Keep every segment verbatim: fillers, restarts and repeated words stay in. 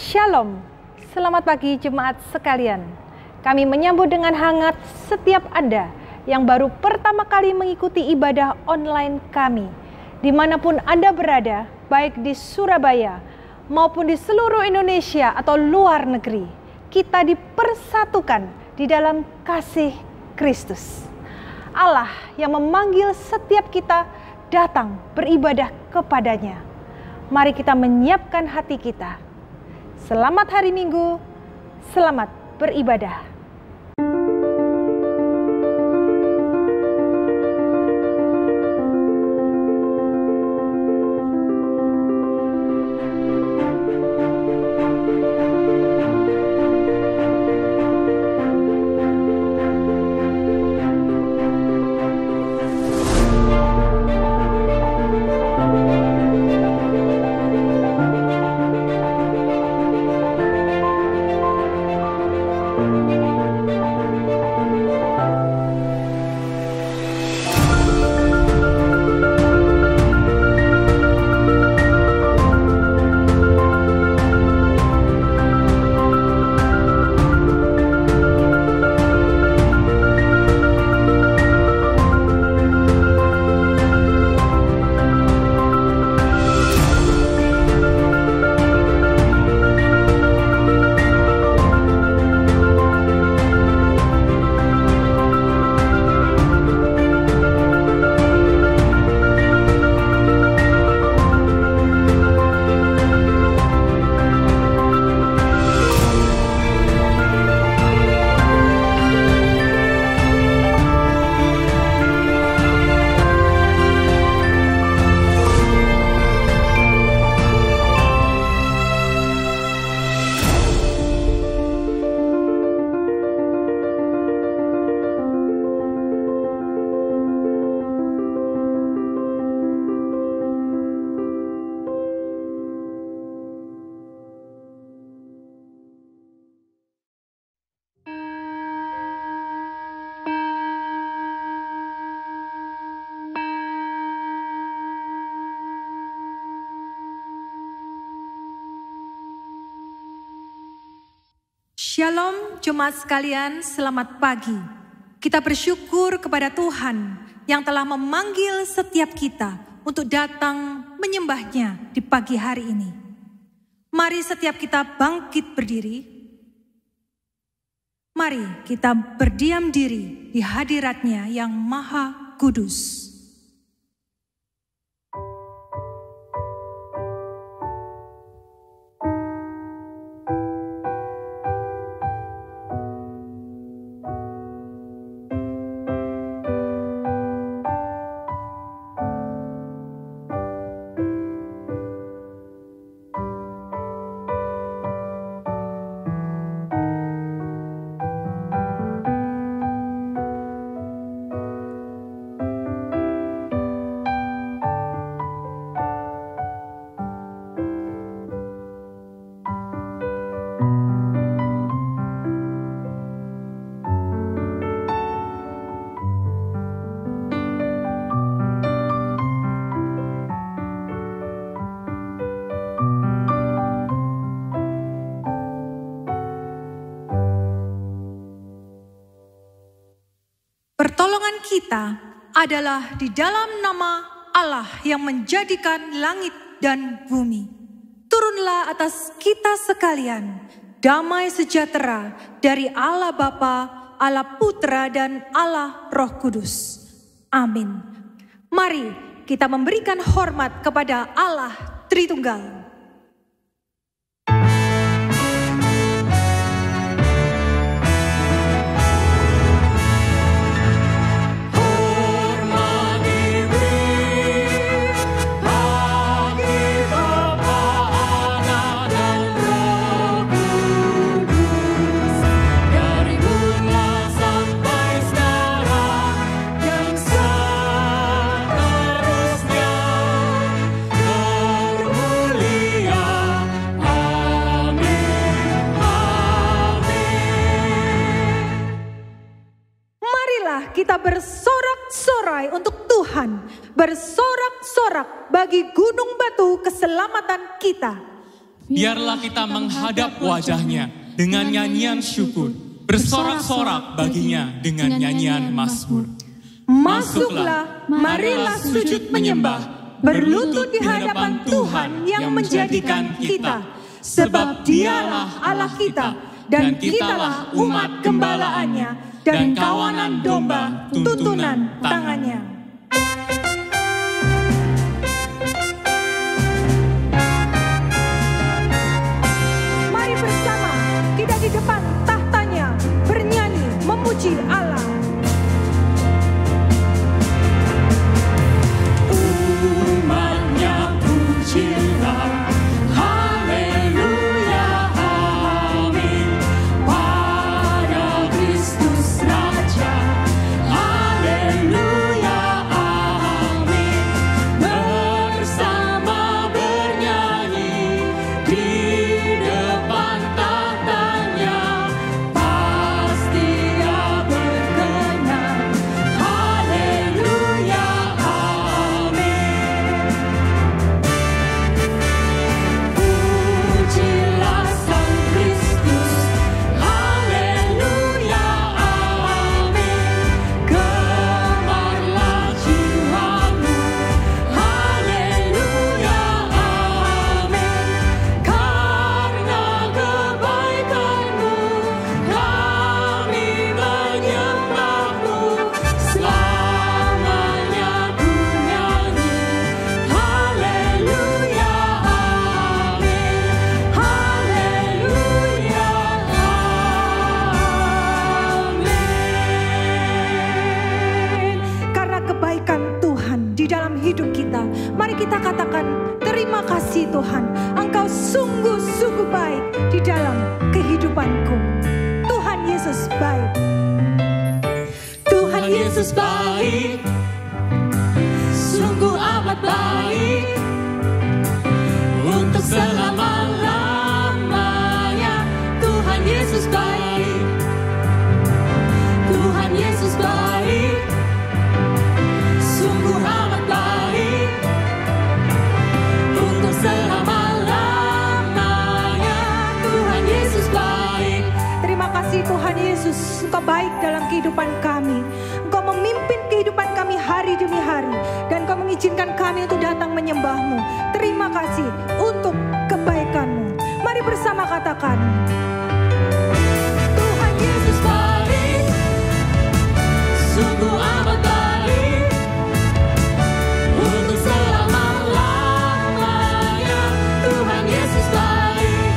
Shalom, selamat pagi jemaat sekalian. Kami menyambut dengan hangat setiap Anda yang baru pertama kali mengikuti ibadah online kami. Dimanapun Anda berada, baik di Surabaya maupun di seluruh Indonesia atau luar negeri, kita dipersatukan di dalam kasih Kristus. Allah yang memanggil setiap kita datang beribadah kepadanya. Mari kita menyiapkan hati kita. Selamat hari Minggu, selamat beribadah. Shalom jemaat sekalian, selamat pagi. Kita bersyukur kepada Tuhan yang telah memanggil setiap kita untuk datang menyembahnya di pagi hari ini. Mari setiap kita bangkit berdiri. Mari kita berdiam diri di hadiratnya yang maha kudus. Pertolongan kita adalah di dalam nama Allah yang menjadikan langit dan bumi. Turunlah atas kita sekalian damai sejahtera dari Allah Bapa, Allah Putra, dan Allah Roh Kudus. Amin. Mari kita memberikan hormat kepada Allah Tritunggal. Kita bersorak-sorai untuk Tuhan, bersorak-sorak bagi gunung batu keselamatan kita. biarlah kita menghadap wajah-Nya dengan nyanyian syukur, bersorak-sorak baginya dengan nyanyian mazmur. Masuklah, marilah sujud menyembah, berlutut di hadapan Tuhan yang menjadikan kita, sebab Dialah Allah kita, dan kitalah umat gembalaannya, dan kawanan domba tuntunan tangannya. Mari bersama kita di depan tahtanya bernyanyi memuji Allah. Umatnya pujilah, haleluya, amin. Pada Kristus Raja, haleluya, amin. Bersama bernyanyi di depan tahtanya, pasti Dia berkenan, haleluya, amin. Pujilah Sang Kristus, haleluya, amin. Gemarlah jiwamu, haleluya, amin. Karena kebaikanmu kami menyembahmu, selamanya ku nyanyi, haleluya, amin. Haleluya, amin. Karena kebaikan Tuhan di dalam hidup kita, mari kita katakan, terima kasih Tuhan, Engkau sungguh-sungguh baik di dalam kehidupanku. Tuhan Yesus baik. Tuhan Yesus baik, sungguh amat baik, untuk selama-lamanya. Tuhan Yesus baik, Tuhan Yesus baik, sungguh amat baik, untuk selama-lamanya. Tuhan Yesus baik. Terima kasih Tuhan Yesus, Engkau baik dalam kehidupan kami. Engkau memimpin kehidupan kami hari demi hari, dan Engkau mengizinkan kami untuk datang menyembah-Mu. Terima kasih untuk kebaikan-Mu. Mari bersama katakan, Tuhan Yesus baik, sungguh amat baik, untuk selama-lamanya. Tuhan Yesus baik,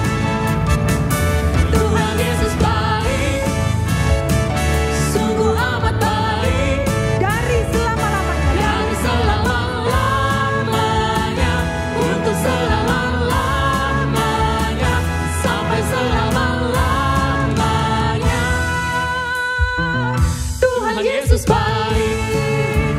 Tuhan Yesus baik, sungguh amat baik, dari selama-lamanya. yang selama-lamanya, untuk selama-lamanya, sampai selama-lamanya. Tuhan Yesus baik.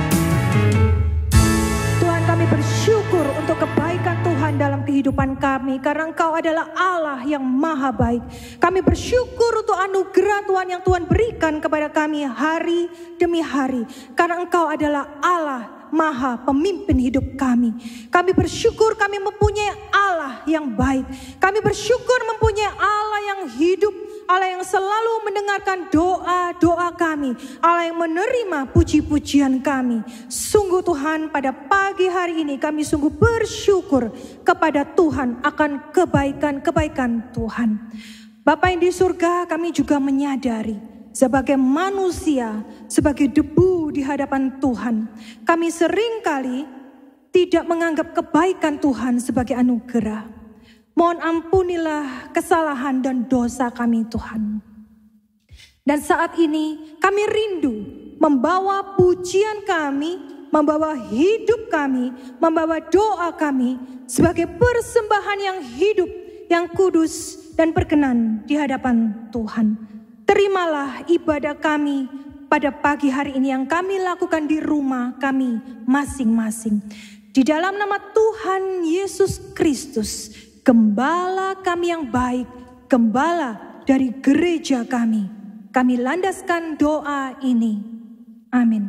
Tuhan, kami bersyukur untuk kebaikan Tuhan dalam kehidupan kami, karena Engkau adalah Allah yang maha baik. Kami bersyukur untuk anugerah Tuhan yang Tuhan berikan kepada kami hari demi hari, karena Engkau adalah Allah maha pemimpin hidup kami. Kami bersyukur kami mempunyai Allah yang baik. Kami bersyukur mempunyai Allah yang hidup, Allah yang selalu mendengarkan doa-doa kami, Allah yang menerima puji-pujian kami. Sungguh Tuhan, pada pagi hari ini kami sungguh bersyukur kepada Tuhan akan kebaikan-kebaikan Tuhan. Bapa yang di surga, kami juga menyadari sebagai manusia, sebagai debu di hadapan Tuhan, kami seringkali tidak menganggap kebaikan Tuhan sebagai anugerah. Mohon ampunilah kesalahan dan dosa kami Tuhan. Dan saat ini kami rindu membawa pujian kami, membawa hidup kami, membawa doa kami sebagai persembahan yang hidup, yang kudus dan berkenan di hadapan Tuhan. Terimalah ibadah kami pada pagi hari ini yang kami lakukan di rumah kami masing-masing. Di dalam nama Tuhan Yesus Kristus, Gembala kami yang baik, Gembala dari gereja kami, kami landaskan doa ini. Amin.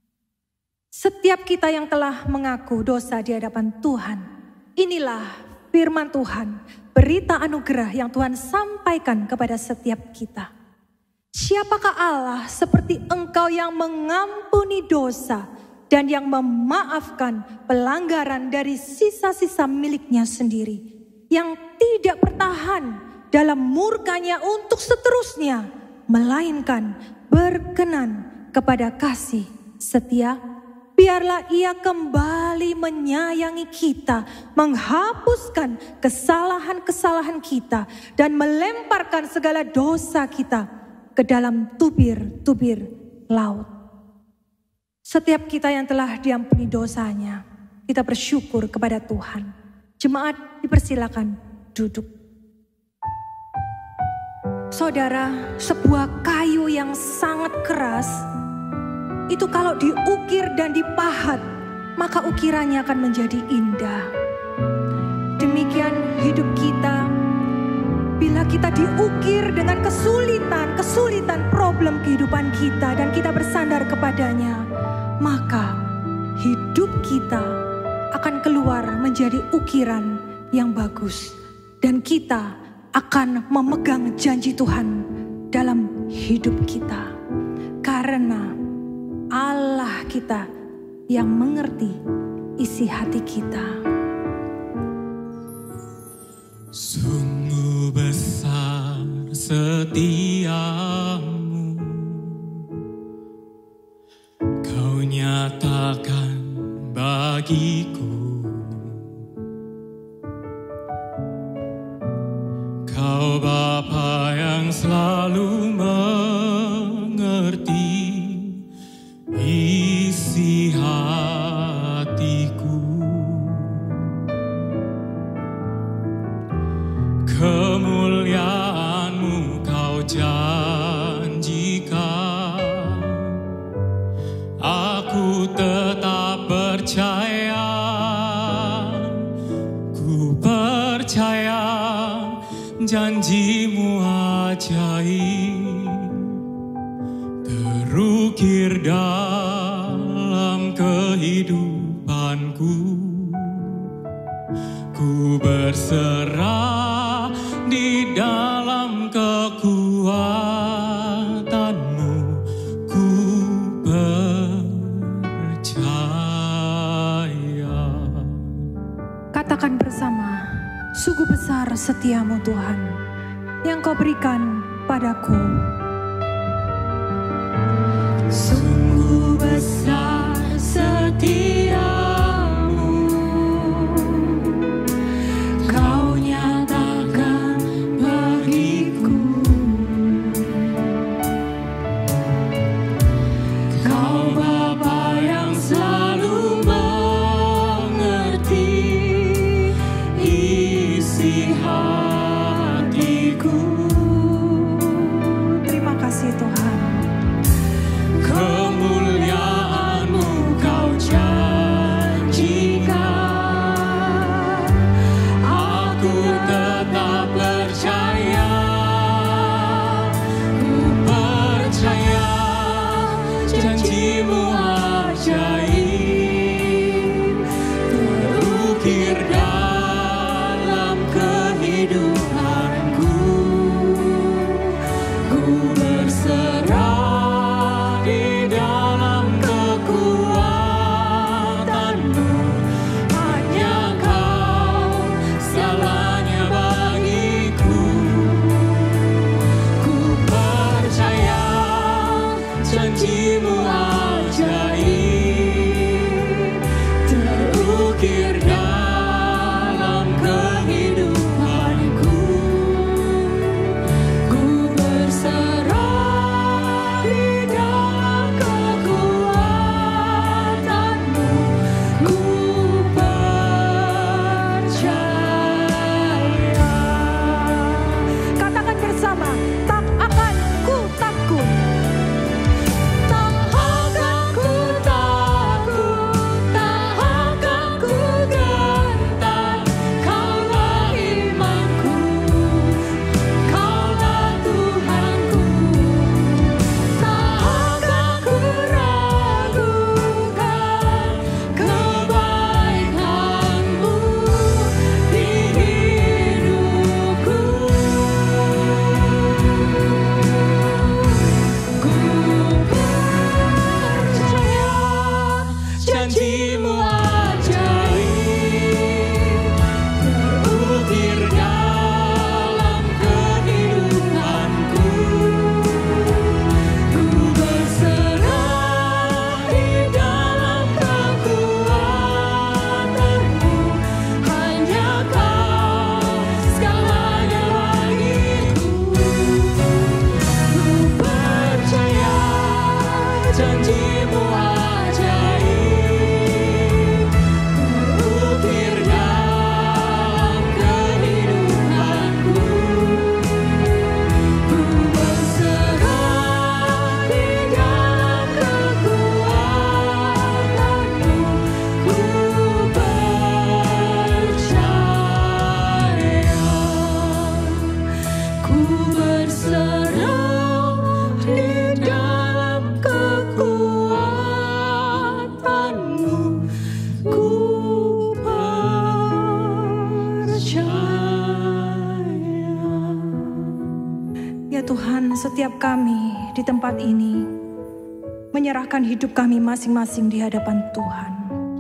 Setiap kita yang telah mengaku dosa di hadapan Tuhan, inilah firman Tuhan, berita anugerah yang Tuhan sampaikan kepada setiap kita. Siapakah Allah seperti Engkau yang mengampuni dosa dan yang memaafkan pelanggaran dari sisa-sisa miliknya sendiri, yang tidak bertahan dalam murkanya untuk seterusnya, melainkan berkenan kepada kasih setia. Biarlah Ia kembali menyayangi kita, menghapuskan kesalahan-kesalahan kita, dan melemparkan segala dosa kita ke dalam tubir-tubir laut. Setiap kita yang telah diampuni dosanya, kita bersyukur kepada Tuhan. Jemaat dipersilakan duduk. Saudara, sebuah kayu yang sangat keras, itu kalau diukir dan dipahat, maka ukirannya akan menjadi indah. Demikian hidup kita. Bila kita diukir dengan kesulitan, kesulitan problem kehidupan kita, dan kita bersandar kepadanya, maka hidup kita akan keluar menjadi ukiran yang bagus. Dan kita akan memegang janji Tuhan dalam hidup kita. Karena Allah kita yang mengerti isi hati kita. Sungguh besar setiamu, Kau nyatakan bagiku. Kau Bapa yang selalu mengerti isi hatiku. Kemuliaan-Mu Kau janjikan, aku tetap percaya, ku percaya janji-Mu ajaib, terukir dalam kehidupanku. Ku berserah di dalam kekuatan-Mu, ku percaya. Katakan bersama, sungguh besar setiamu Tuhan, yang Kau berikan padaku. Sungguh besar setiamu, Kau nyatakan bagiku. Kau Bapa yang selalu mengerti isi hatiku. Terima kasih Tuhan. Kemuliaan-Mu Kau janjikan, Tuhan, setiap kami di tempat ini menyerahkan hidup kami masing-masing di hadapan Tuhan.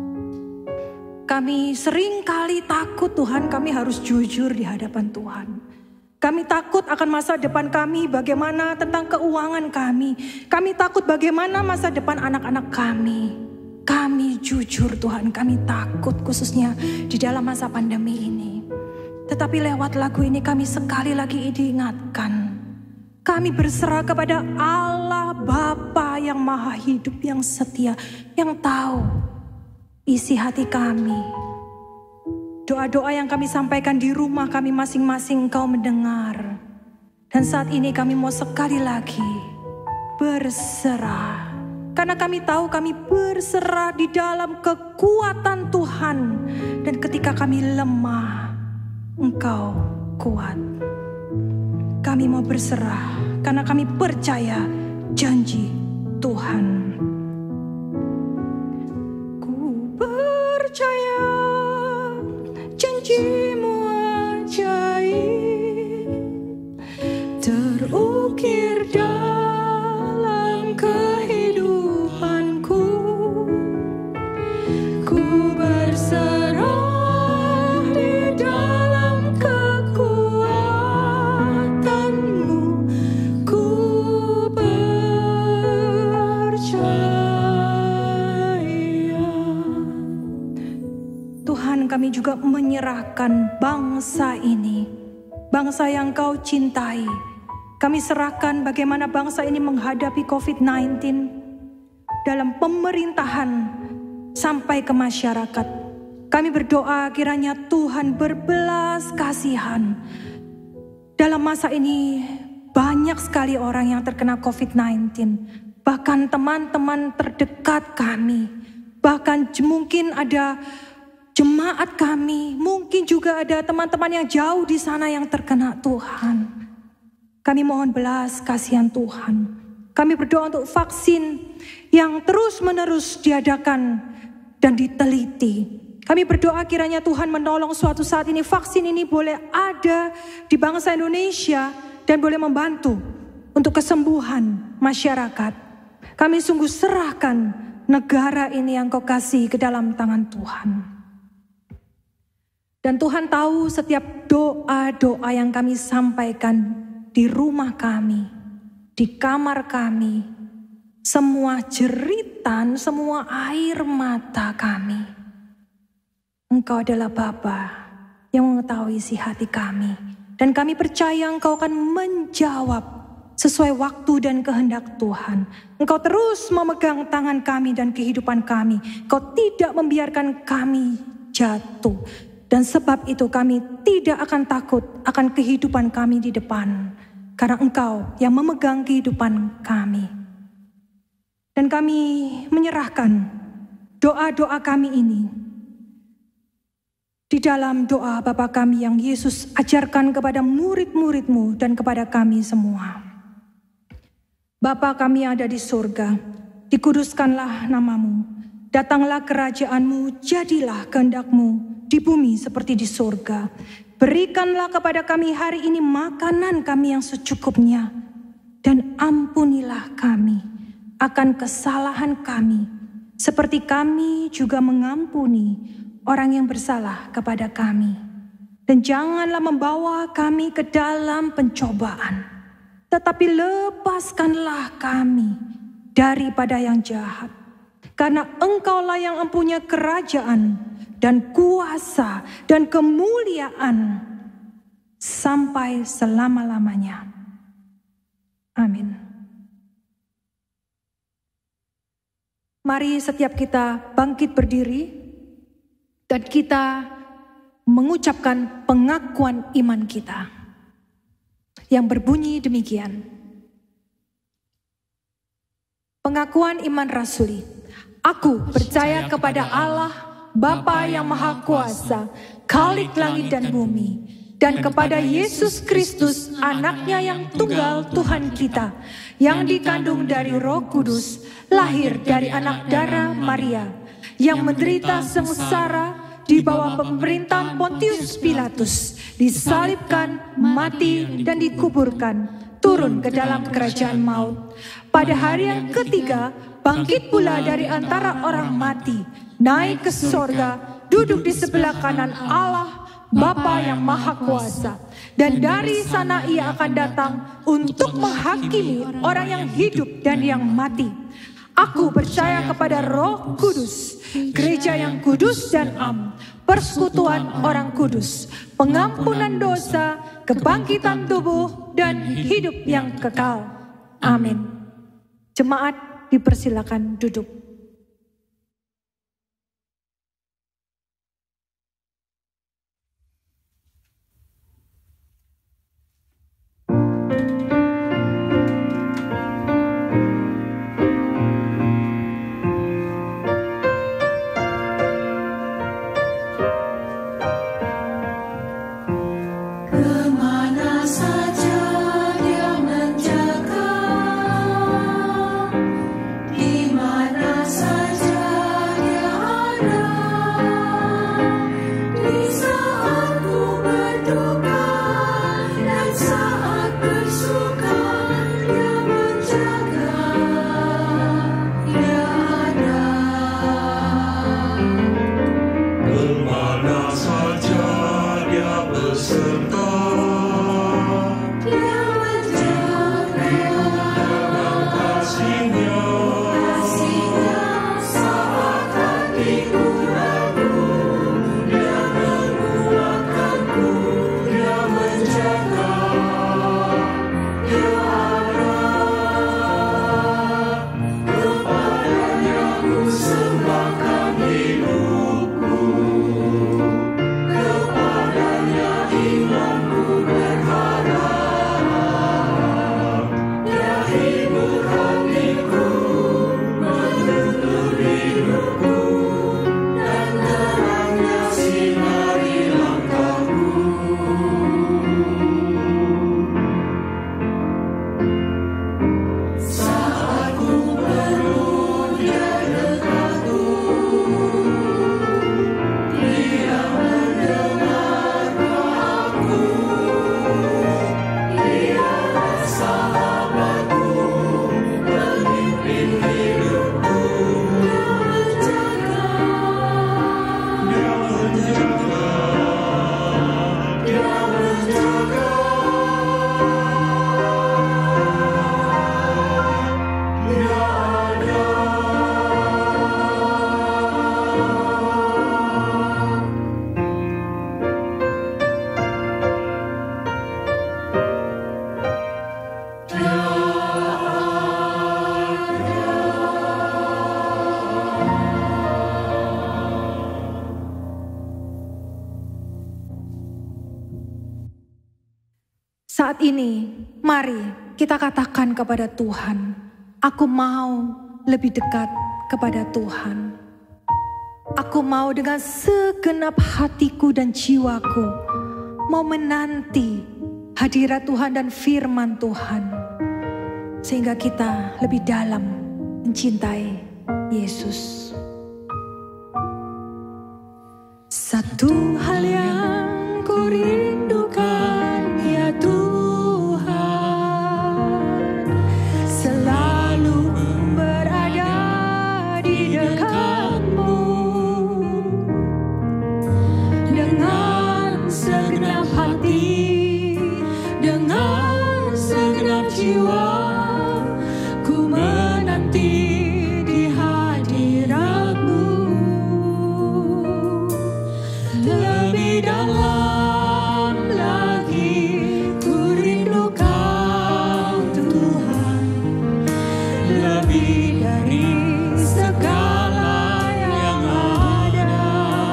Kami sering kali takut Tuhan, kami harus jujur di hadapan Tuhan. Kami takut akan masa depan kami, bagaimana tentang keuangan kami. Kami takut bagaimana masa depan anak-anak kami. Kami jujur Tuhan, kami takut khususnya di dalam masa pandemi ini. Tetapi lewat lagu ini kami sekali lagi diingatkan. Kami berserah kepada Allah Bapa yang maha hidup, yang setia, yang tahu isi hati kami. Doa-doa yang kami sampaikan di rumah kami masing-masing Engkau mendengar. Dan saat ini kami mau sekali lagi berserah. Karena kami tahu kami berserah di dalam kekuatan Tuhan. Dan ketika kami lemah, Engkau kuat. Kami mau berserah karena kami percaya janji Tuhan. Ku percaya janji-Mu ajaib terukir dalam kehidupanku. Ku berserah kami juga menyerahkan bangsa ini, bangsa yang Kau cintai. Kami serahkan bagaimana bangsa ini menghadapi covid sembilan belas dalam pemerintahan sampai ke masyarakat. Kami berdoa kiranya Tuhan berbelas kasihan. Dalam masa ini banyak sekali orang yang terkena covid sembilan belas, bahkan teman-teman terdekat kami, bahkan mungkin ada jemaat kami, mungkin juga ada teman-teman yang jauh di sana yang terkena Tuhan. Kami mohon belas kasihan Tuhan. Kami berdoa untuk vaksin yang terus-menerus diadakan dan diteliti. Kami berdoa kiranya Tuhan menolong suatu saat ini vaksin ini boleh ada di bangsa Indonesia dan boleh membantu untuk kesembuhan masyarakat. Kami sungguh serahkan negara ini yang Kau kasih ke dalam tangan Tuhan. Dan Tuhan tahu setiap doa-doa yang kami sampaikan di rumah kami, di kamar kami, semua jeritan, semua air mata kami. Engkau adalah Bapa yang mengetahui isi hati kami. Dan kami percaya Engkau akan menjawab sesuai waktu dan kehendak Tuhan. Engkau terus memegang tangan kami dan kehidupan kami. Engkau tidak membiarkan kami jatuh. Dan sebab itu kami tidak akan takut akan kehidupan kami di depan. Karena Engkau yang memegang kehidupan kami. Dan kami menyerahkan doa-doa kami ini di dalam doa Bapa kami yang Yesus ajarkan kepada murid-murid-Mu dan kepada kami semua. Bapa kami yang ada di surga, dikuduskanlah nama-Mu. Datanglah kerajaan-Mu, jadilah kehendak-Mu di bumi seperti di surga. Berikanlah kepada kami hari ini makanan kami yang secukupnya. Dan ampunilah kami akan kesalahan kami. Seperti kami juga mengampuni orang yang bersalah kepada kami. Dan janganlah membawa kami ke dalam pencobaan. Tetapi lepaskanlah kami daripada yang jahat. Karena Engkaulah yang mempunyai kerajaan dan kuasa dan kemuliaan sampai selama-lamanya. Amin. Mari setiap kita bangkit berdiri dan kita mengucapkan pengakuan iman kita yang berbunyi demikian. Pengakuan iman rasuli. Aku percaya kepada Allah, Bapa yang Maha Kuasa, Khalik langit dan bumi, dan kepada Yesus Kristus, anaknya yang tunggal Tuhan kita, yang dikandung dari Roh Kudus, lahir dari anak darah Maria, yang menderita sengsara di bawah pemerintahan Pontius Pilatus, disalibkan, mati, dan dikuburkan. turun ke dalam kerajaan maut. Pada hari yang ketiga, bangkit pula dari antara orang mati, naik ke sorga, duduk di sebelah kanan Allah, Bapa yang Maha Kuasa. Dan dari sana ia akan datang untuk menghakimi orang yang hidup dan yang mati. Aku percaya kepada Roh Kudus, gereja yang kudus dan am, persekutuan orang kudus, pengampunan dosa, kebangkitan tubuh, dan hidup yang kekal. Amin. Jemaat dipersilakan duduk. Saat ini, mari kita katakan kepada Tuhan, aku mau lebih dekat kepada Tuhan. Aku mau dengan segenap hatiku dan jiwaku, mau menanti hadirat Tuhan dan firman Tuhan. Sehingga kita lebih dalam mencintai Yesus. Satu hal yang ku rindukan ya Tuhan, selalu berada di dekat-Mu dengan segenap hati, dengan segenap jiwa. Ku menanti di hadirat-Mu, lebih dalam lagi ku rindu Kau Tuhan, lebih dari segala yang ada,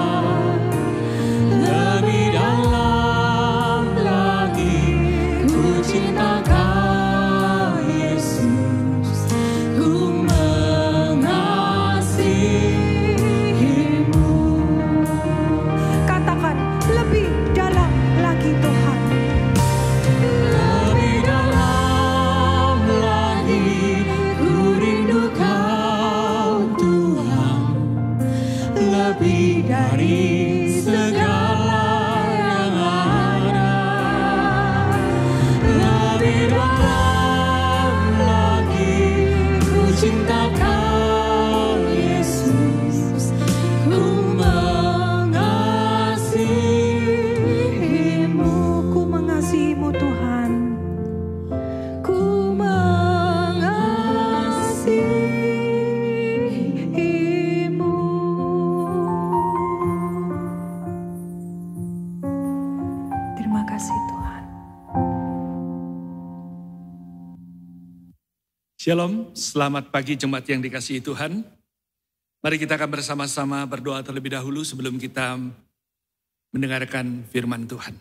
lebih dalam lagi ku cinta Kau Yesus, ku Shalom, selamat pagi jemaat yang dikasihi Tuhan. Mari kita akan bersama-sama berdoa terlebih dahulu sebelum kita mendengarkan firman Tuhan.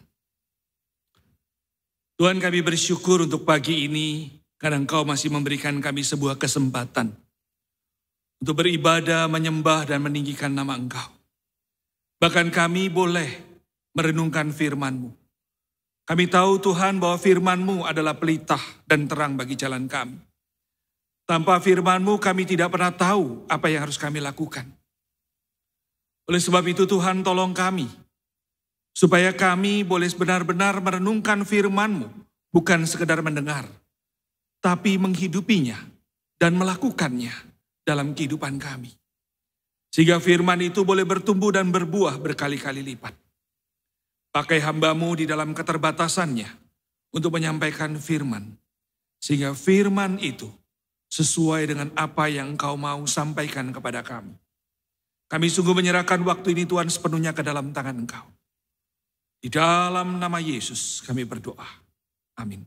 Tuhan, kami bersyukur untuk pagi ini karena Engkau masih memberikan kami sebuah kesempatan untuk beribadah, menyembah dan meninggikan nama Engkau. Bahkan kami boleh merenungkan firman-Mu. Kami tahu Tuhan bahwa firman-Mu adalah pelita dan terang bagi jalan kami. Tanpa firman-Mu kami tidak pernah tahu apa yang harus kami lakukan. Oleh sebab itu Tuhan tolong kami, supaya kami boleh benar-benar merenungkan firman-Mu, bukan sekedar mendengar, tapi menghidupinya dan melakukannya dalam kehidupan kami. Sehingga firman itu boleh bertumbuh dan berbuah berkali-kali lipat. Pakai hamba-Mu di dalam keterbatasannya untuk menyampaikan firman, sehingga firman itu sesuai dengan apa yang Engkau mau sampaikan kepada kami. Kami sungguh menyerahkan waktu ini Tuhan sepenuhnya ke dalam tangan Engkau. Di dalam nama Yesus kami berdoa. Amin.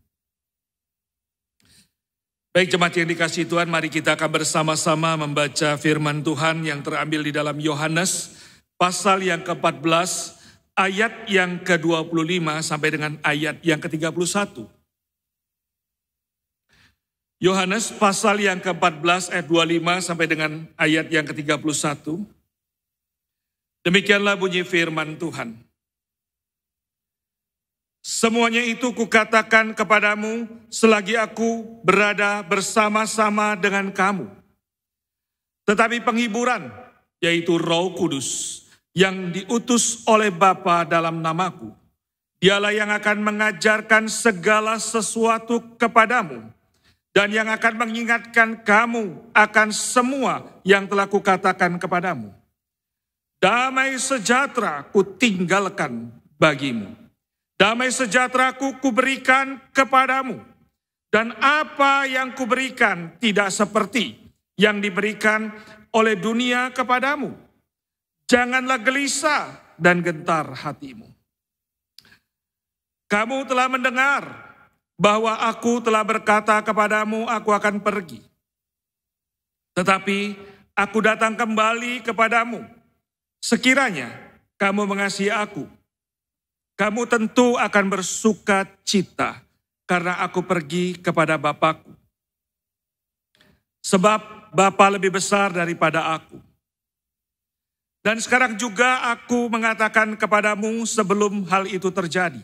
Baik jemaat yang dikasihi Tuhan, mari kita akan bersama-sama membaca firman Tuhan yang terambil di dalam Yohanes pasal yang ke empat belas ayat yang ke dua puluh lima sampai dengan ayat yang ke tiga puluh satu. Yohanes pasal yang ke empat belas ayat dua puluh lima sampai dengan ayat yang ke tiga puluh satu. Demikianlah bunyi firman Tuhan. Semuanya itu kukatakan kepadamu selagi aku berada bersama-sama dengan kamu. Tetapi penghiburan, yaitu Roh Kudus, yang diutus oleh Bapa dalam namaku, dialah yang akan mengajarkan segala sesuatu kepadamu, dan yang akan mengingatkan kamu akan semua yang telah kukatakan kepadamu. Damai sejahtera kutinggalkan bagimu. Damai sejahtera ku kuberikan kepadamu. Dan apa yang kuberikan tidak seperti yang diberikan oleh dunia kepadamu. Janganlah gelisah dan gentar hatimu. Kamu telah mendengar bahwa aku telah berkata kepadamu, aku akan pergi. Tetapi aku datang kembali kepadamu. Sekiranya kamu mengasihi aku, kamu tentu akan bersuka cita karena aku pergi kepada Bapa-Ku. Sebab Bapa lebih besar daripada aku. Dan sekarang juga aku mengatakan kepadamu sebelum hal itu terjadi,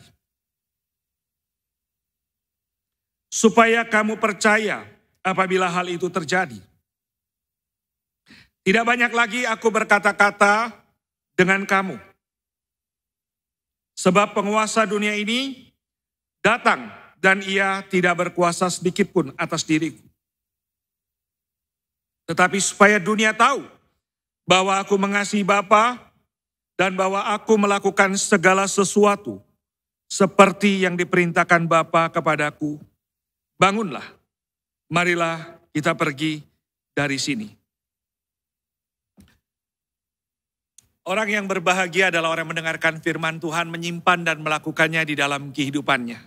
supaya kamu percaya apabila hal itu terjadi. Tidak banyak lagi aku berkata-kata dengan kamu. Sebab penguasa dunia ini datang dan ia tidak berkuasa sedikit pun atas diriku. Tetapi supaya dunia tahu bahwa aku mengasihi Bapa dan bahwa aku melakukan segala sesuatu seperti yang diperintahkan Bapa kepadaku. Bangunlah, marilah kita pergi dari sini. Orang yang berbahagia adalah orang yang mendengarkan firman Tuhan, menyimpan dan melakukannya di dalam kehidupannya.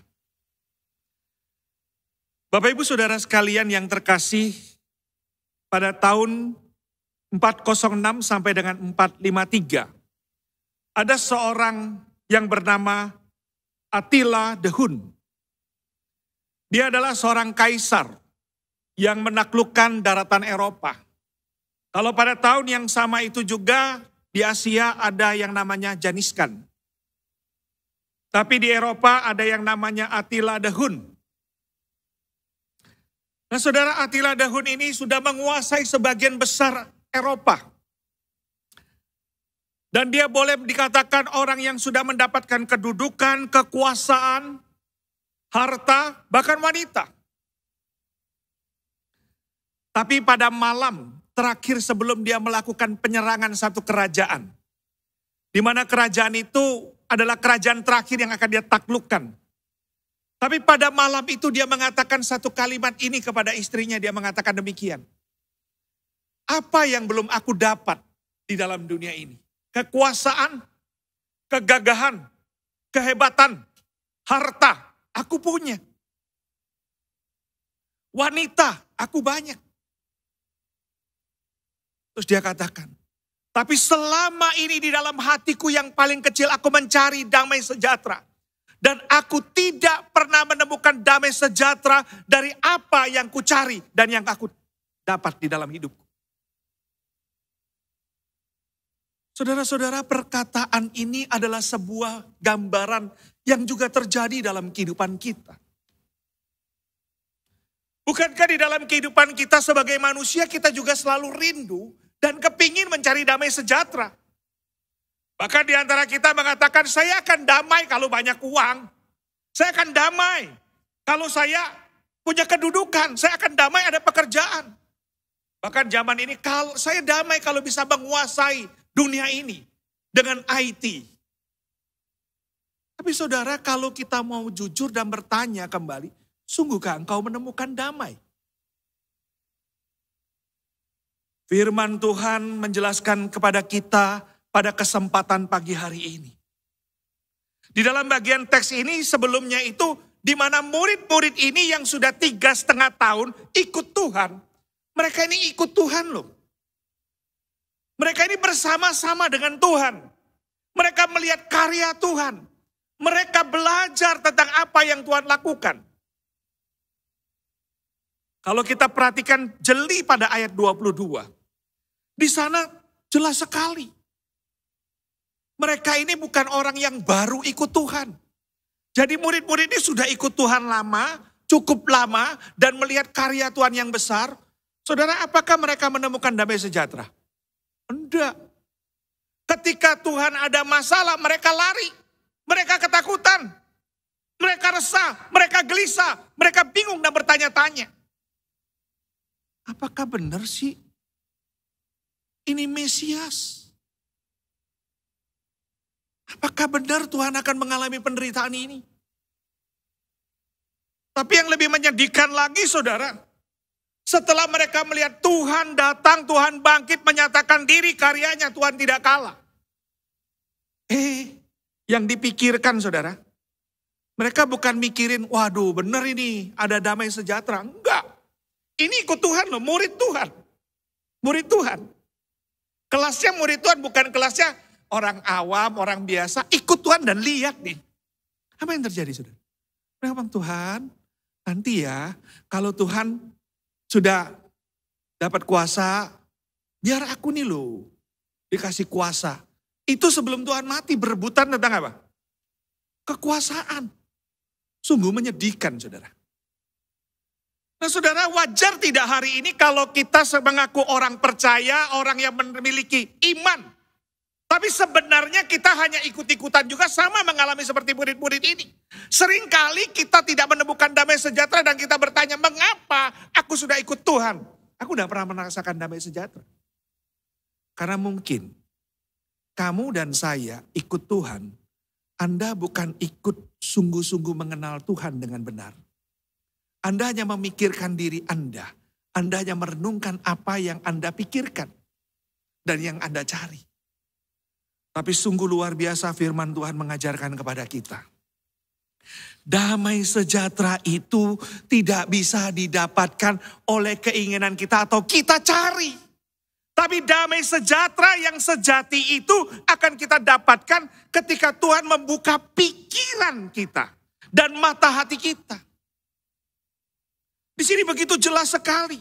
Bapak Ibu Saudara sekalian yang terkasih, pada tahun empat nol enam sampai dengan empat lima tiga, ada seorang yang bernama Attila the Hun. Dia adalah seorang kaisar yang menaklukkan daratan Eropa. Kalau pada tahun yang sama itu juga di Asia ada yang namanya Genghis Khan. Tapi di Eropa ada yang namanya Attila the Hun. Nah saudara, Attila the Hun ini sudah menguasai sebagian besar Eropa. Dan dia boleh dikatakan orang yang sudah mendapatkan kedudukan, kekuasaan, harta, bahkan wanita. Tapi pada malam terakhir sebelum dia melakukan penyerangan satu kerajaan, di mana kerajaan itu adalah kerajaan terakhir yang akan dia taklukkan. Tapi pada malam itu dia mengatakan satu kalimat ini kepada istrinya, dia mengatakan demikian. Apa yang belum aku dapat di dalam dunia ini? Kekuasaan, kegagahan, kehebatan, harta, aku punya. Wanita, Aku banyak. Terus dia katakan, tapi selama ini di dalam hatiku yang paling kecil aku mencari damai sejahtera. Dan aku tidak pernah menemukan damai sejahtera dari apa yang kucari dan yang aku dapat di dalam hidupku. Saudara-saudara, perkataan ini adalah sebuah gambaran yang juga terjadi dalam kehidupan kita. Bukankah di dalam kehidupan kita sebagai manusia kita juga selalu rindu dan kepingin mencari damai sejahtera. Bahkan di antara kita mengatakan, saya akan damai kalau banyak uang. Saya akan damai kalau saya punya kedudukan. Saya akan damai ada pekerjaan. Bahkan zaman ini, kalau saya damai kalau bisa menguasai dunia ini dengan I T. Tapi saudara, kalau kita mau jujur dan bertanya kembali, sungguhkah engkau menemukan damai? Firman Tuhan menjelaskan kepada kita pada kesempatan pagi hari ini. Di dalam bagian teks ini sebelumnya itu, di mana murid-murid ini yang sudah tiga setengah tahun ikut Tuhan. Mereka ini ikut Tuhan loh. Mereka ini bersama-sama dengan Tuhan. Mereka melihat karya Tuhan. Mereka belajar tentang apa yang Tuhan lakukan. Kalau kita perhatikan jeli pada ayat dua puluh dua. Di sana jelas sekali. Mereka ini bukan orang yang baru ikut Tuhan. Jadi murid-murid ini sudah ikut Tuhan lama, cukup lama, dan melihat karya Tuhan yang besar. Saudara, apakah mereka menemukan damai sejahtera? Enggak. Ketika Tuhan ada masalah, mereka lari. Mereka ketakutan. Mereka resah. Mereka gelisah. Mereka bingung dan bertanya-tanya. Apakah benar sih ini Mesias? Apakah benar Tuhan akan mengalami penderitaan ini? Tapi yang lebih menyedihkan lagi, saudara, setelah mereka melihat Tuhan datang, Tuhan bangkit, menyatakan diri karyanya, Tuhan tidak kalah. Eh, yang dipikirkan saudara, mereka bukan mikirin, waduh benar ini ada damai sejahtera. Enggak, ini ikut Tuhan loh, murid Tuhan. Murid Tuhan. Kelasnya murid Tuhan, bukan kelasnya orang awam, orang biasa, ikut Tuhan dan lihat nih. Apa yang terjadi saudara? Mereka bilang, Tuhan, nanti ya kalau Tuhan sudah dapat kuasa, biar aku nih loh dikasih kuasa. Itu sebelum Tuhan mati berebutan tentang apa? Kekuasaan. Sungguh menyedihkan saudara. Nah saudara, wajar tidak hari ini kalau kita mengaku orang percaya, orang yang memiliki iman. Tapi sebenarnya kita hanya ikut-ikutan juga sama mengalami seperti murid-murid ini. Seringkali kita tidak menemukan damai sejahtera dan kita bertanya, mengapa aku sudah ikut Tuhan? Aku tidak pernah merasakan damai sejahtera. Karena mungkin kamu dan saya ikut Tuhan, Anda bukan ikut sungguh-sungguh mengenal Tuhan dengan benar. Anda hanya memikirkan diri Anda. Anda hanya merenungkan apa yang Anda pikirkan dan yang Anda cari. Tapi sungguh luar biasa firman Tuhan mengajarkan kepada kita. Damai sejahtera itu tidak bisa didapatkan oleh keinginan kita atau kita cari. Tapi damai sejahtera yang sejati itu akan kita dapatkan ketika Tuhan membuka pikiran kita dan mata hati kita. Di sini begitu jelas sekali.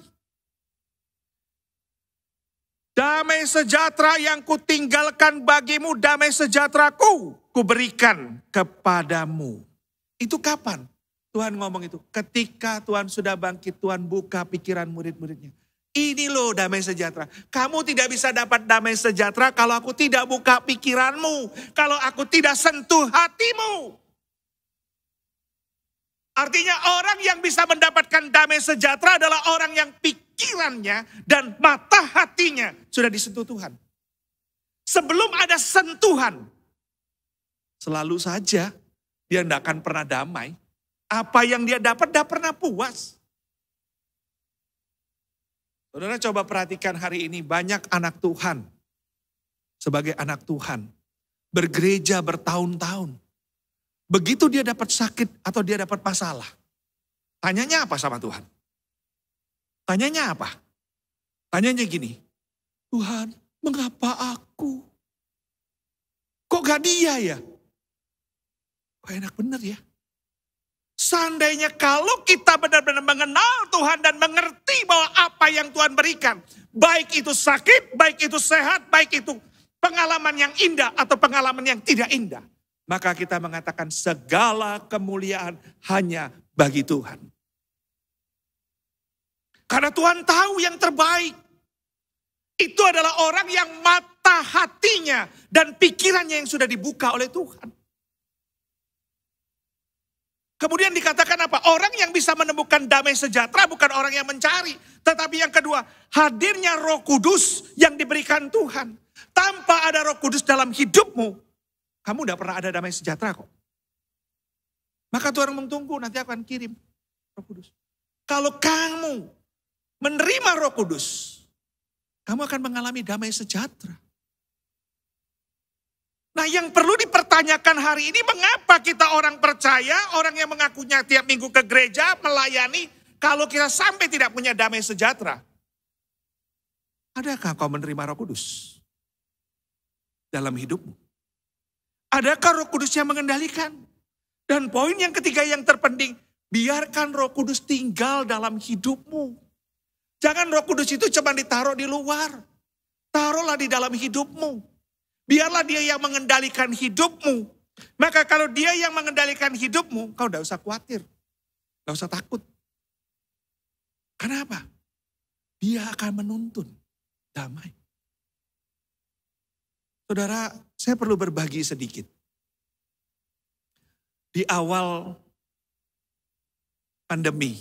Damai sejahtera yang kutinggalkan bagimu, damai sejahteraku kuberikan kepadamu. Itu kapan? Tuhan ngomong itu. Ketika Tuhan sudah bangkit, Tuhan buka pikiran murid-muridnya. Ini loh damai sejahtera. Kamu tidak bisa dapat damai sejahtera kalau aku tidak buka pikiranmu. Kalau aku tidak sentuh hatimu. Artinya orang yang bisa mendapatkan damai sejahtera adalah orang yang pikirannya dan mata hatinya sudah disentuh Tuhan. Sebelum ada sentuhan, selalu saja dia tidak akan pernah damai. Apa yang dia dapat tidak pernah puas. Saudara coba perhatikan hari ini banyak anak Tuhan. Sebagai anak Tuhan. Bergereja bertahun-tahun. Begitu dia dapat sakit atau dia dapat masalah. Tanyanya apa sama Tuhan? Tanyanya apa? Tanyanya gini, Tuhan, mengapa aku? Kok gak dia ya? Kok enak bener ya? Seandainya kalau kita benar-benar mengenal Tuhan dan mengerti bahwa apa yang Tuhan berikan, baik itu sakit, baik itu sehat, baik itu pengalaman yang indah atau pengalaman yang tidak indah, maka kita mengatakan segala kemuliaan hanya bagi Tuhan. Karena Tuhan tahu yang terbaik. Itu adalah orang yang mata hatinya dan pikirannya yang sudah dibuka oleh Tuhan. Kemudian dikatakan apa? Orang yang bisa menemukan damai sejahtera bukan orang yang mencari. Tetapi yang kedua, hadirnya Roh Kudus yang diberikan Tuhan. Tanpa ada Roh Kudus dalam hidupmu, kamu tidak pernah ada damai sejahtera kok. Maka Tuhan menunggu, nanti akan kirim Roh Kudus. Kalau kamu menerima Roh Kudus, kamu akan mengalami damai sejahtera. Nah, yang perlu dipertanyakan hari ini, mengapa kita orang percaya, orang yang mengakunya tiap minggu ke gereja, melayani, kalau kita sampai tidak punya damai sejahtera? Adakah kau menerima Roh Kudus dalam hidupmu? Adakah Roh Kudus yang mengendalikan? Dan poin yang ketiga yang terpenting, biarkan Roh Kudus tinggal dalam hidupmu. Jangan Roh Kudus itu cuma ditaruh di luar. Taruhlah di dalam hidupmu. Biarlah dia yang mengendalikan hidupmu. Maka kalau dia yang mengendalikan hidupmu, kau tidak usah khawatir. Tidak usah takut. Kenapa? Dia akan menuntun damai. Saudara, saya perlu berbagi sedikit. Di awal pandemi,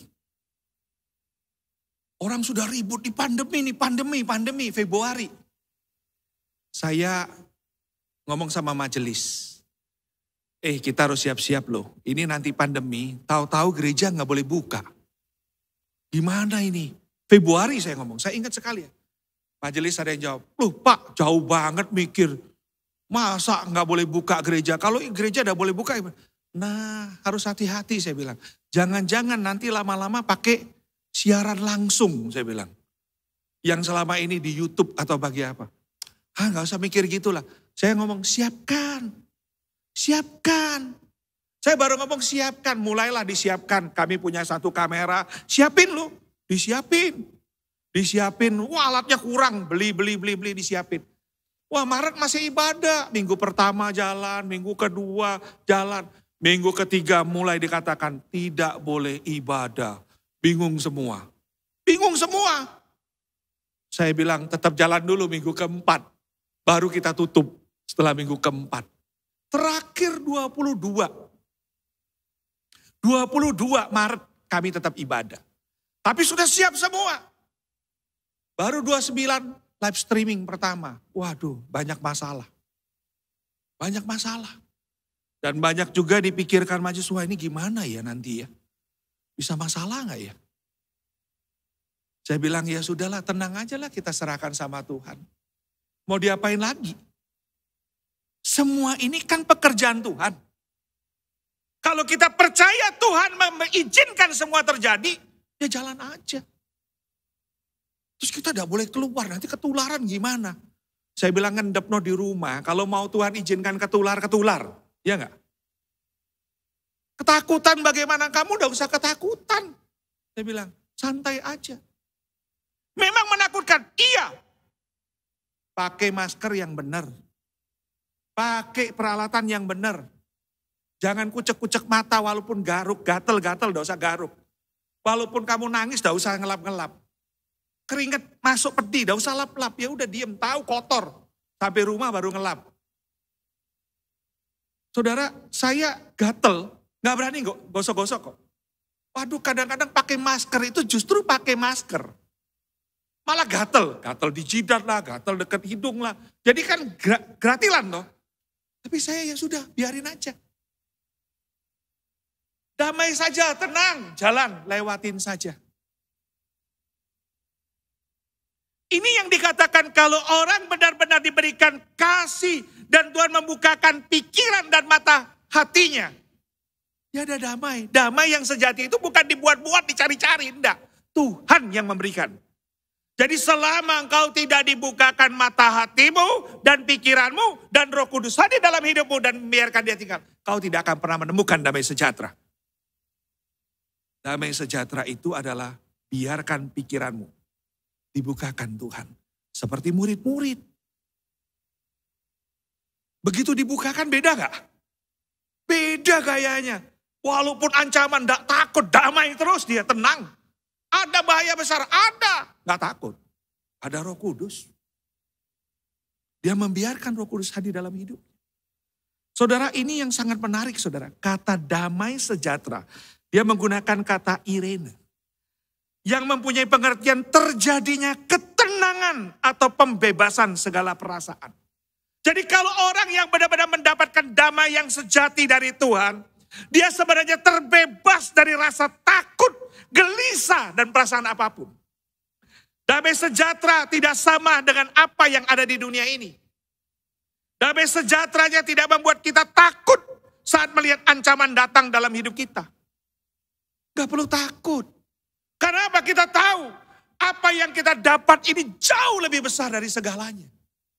orang sudah ribut di pandemi, nih pandemi, pandemi, Februari. Saya ngomong sama majelis, eh kita harus siap-siap loh, ini nanti pandemi, tahu-tahu gereja nggak boleh buka. Gimana ini? Februari saya ngomong, saya ingat sekali ya. Majelis ada yang jawab, loh Pak jauh banget mikir, masa nggak boleh buka gereja? Kalau gereja udah boleh buka, nah harus hati-hati saya bilang. Jangan-jangan nanti lama-lama pakai siaran langsung saya bilang. Yang selama ini di YouTube atau bagi apa. Ah nggak usah mikir gitulah. Saya ngomong siapkan, siapkan. Saya baru ngomong siapkan, mulailah disiapkan. Kami punya satu kamera, siapin lu, disiapin. Disiapin, wah alatnya kurang, beli, beli, beli, beli, disiapin. Wah Maret masih ibadah, minggu pertama jalan, minggu kedua jalan. Minggu ketiga mulai dikatakan tidak boleh ibadah. Bingung semua, bingung semua. Saya bilang tetap jalan dulu minggu keempat, baru kita tutup. Setelah minggu keempat. Terakhir dua puluh dua. dua puluh dua Maret kami tetap ibadah. Tapi sudah siap semua. Baru dua puluh sembilan live streaming pertama. Waduh banyak masalah. Banyak masalah. Dan banyak juga dipikirkan majelis, wah ini gimana ya nanti ya. Bisa masalah gak ya? Saya bilang ya sudahlah tenang aja lah kita serahkan sama Tuhan. Mau diapain lagi? Semua ini kan pekerjaan Tuhan. Kalau kita percaya Tuhan mengizinkan semua terjadi, ya jalan aja. Terus kita tidak boleh keluar, nanti ketularan gimana? Saya bilang ngendep no di rumah, kalau mau Tuhan izinkan ketular, ketular. Ya enggak? Ketakutan bagaimana? Kamu udah usah ketakutan. Saya bilang, santai aja. Memang menakutkan, iya. Pakai masker yang benar. Pakai peralatan yang benar. Jangan kucek-kucek mata walaupun garuk, gatel-gatel, gak usah garuk. Walaupun kamu nangis, gak usah ngelap-ngelap. Keringet masuk pedih, gak usah lap-lap. Ya udah diem, tahu kotor. Sampai rumah baru ngelap. Saudara, saya gatel, gak berani kok gosok-gosok kok. Waduh, kadang-kadang pakai masker itu justru pakai masker. Malah gatel, gatel di jidat lah, gatel dekat hidung lah. Jadi kan gratilan loh. Tapi saya ya sudah, biarin aja. Damai saja, tenang, jalan, lewatin saja. Ini yang dikatakan kalau orang benar-benar diberikan kasih dan Tuhan membukakan pikiran dan mata hatinya. Ya ada damai. Damai yang sejati itu bukan dibuat-buat, dicari-cari, enggak. Tuhan yang memberikan. Jadi selama engkau tidak dibukakan mata hatimu dan pikiranmu dan Roh Kudus hadir dalam hidupmu dan biarkan dia tinggal, kau tidak akan pernah menemukan damai sejahtera. Damai sejahtera itu adalah biarkan pikiranmu dibukakan Tuhan. Seperti murid-murid. Begitu dibukakan beda gak? Beda gayanya. Walaupun ancaman gak takut, damai terus dia, tenang. Ada bahaya besar, ada. Gak takut. Ada Roh Kudus. Dia membiarkan Roh Kudus hadir dalam hidup. Saudara, ini yang sangat menarik saudara. Kata damai sejahtera. Dia menggunakan kata irene. Yang mempunyai pengertian terjadinya ketenangan atau pembebasan segala perasaan. Jadi kalau orang yang benar-benar mendapatkan damai yang sejati dari Tuhan, dia sebenarnya terbebas dari rasa takut, gelisah, dan perasaan apapun. Damai sejahtera tidak sama dengan apa yang ada di dunia ini. Damai sejahteranya tidak membuat kita takut saat melihat ancaman datang dalam hidup kita. Gak perlu takut. Karena apa? Kita tahu apa yang kita dapat ini jauh lebih besar dari segalanya.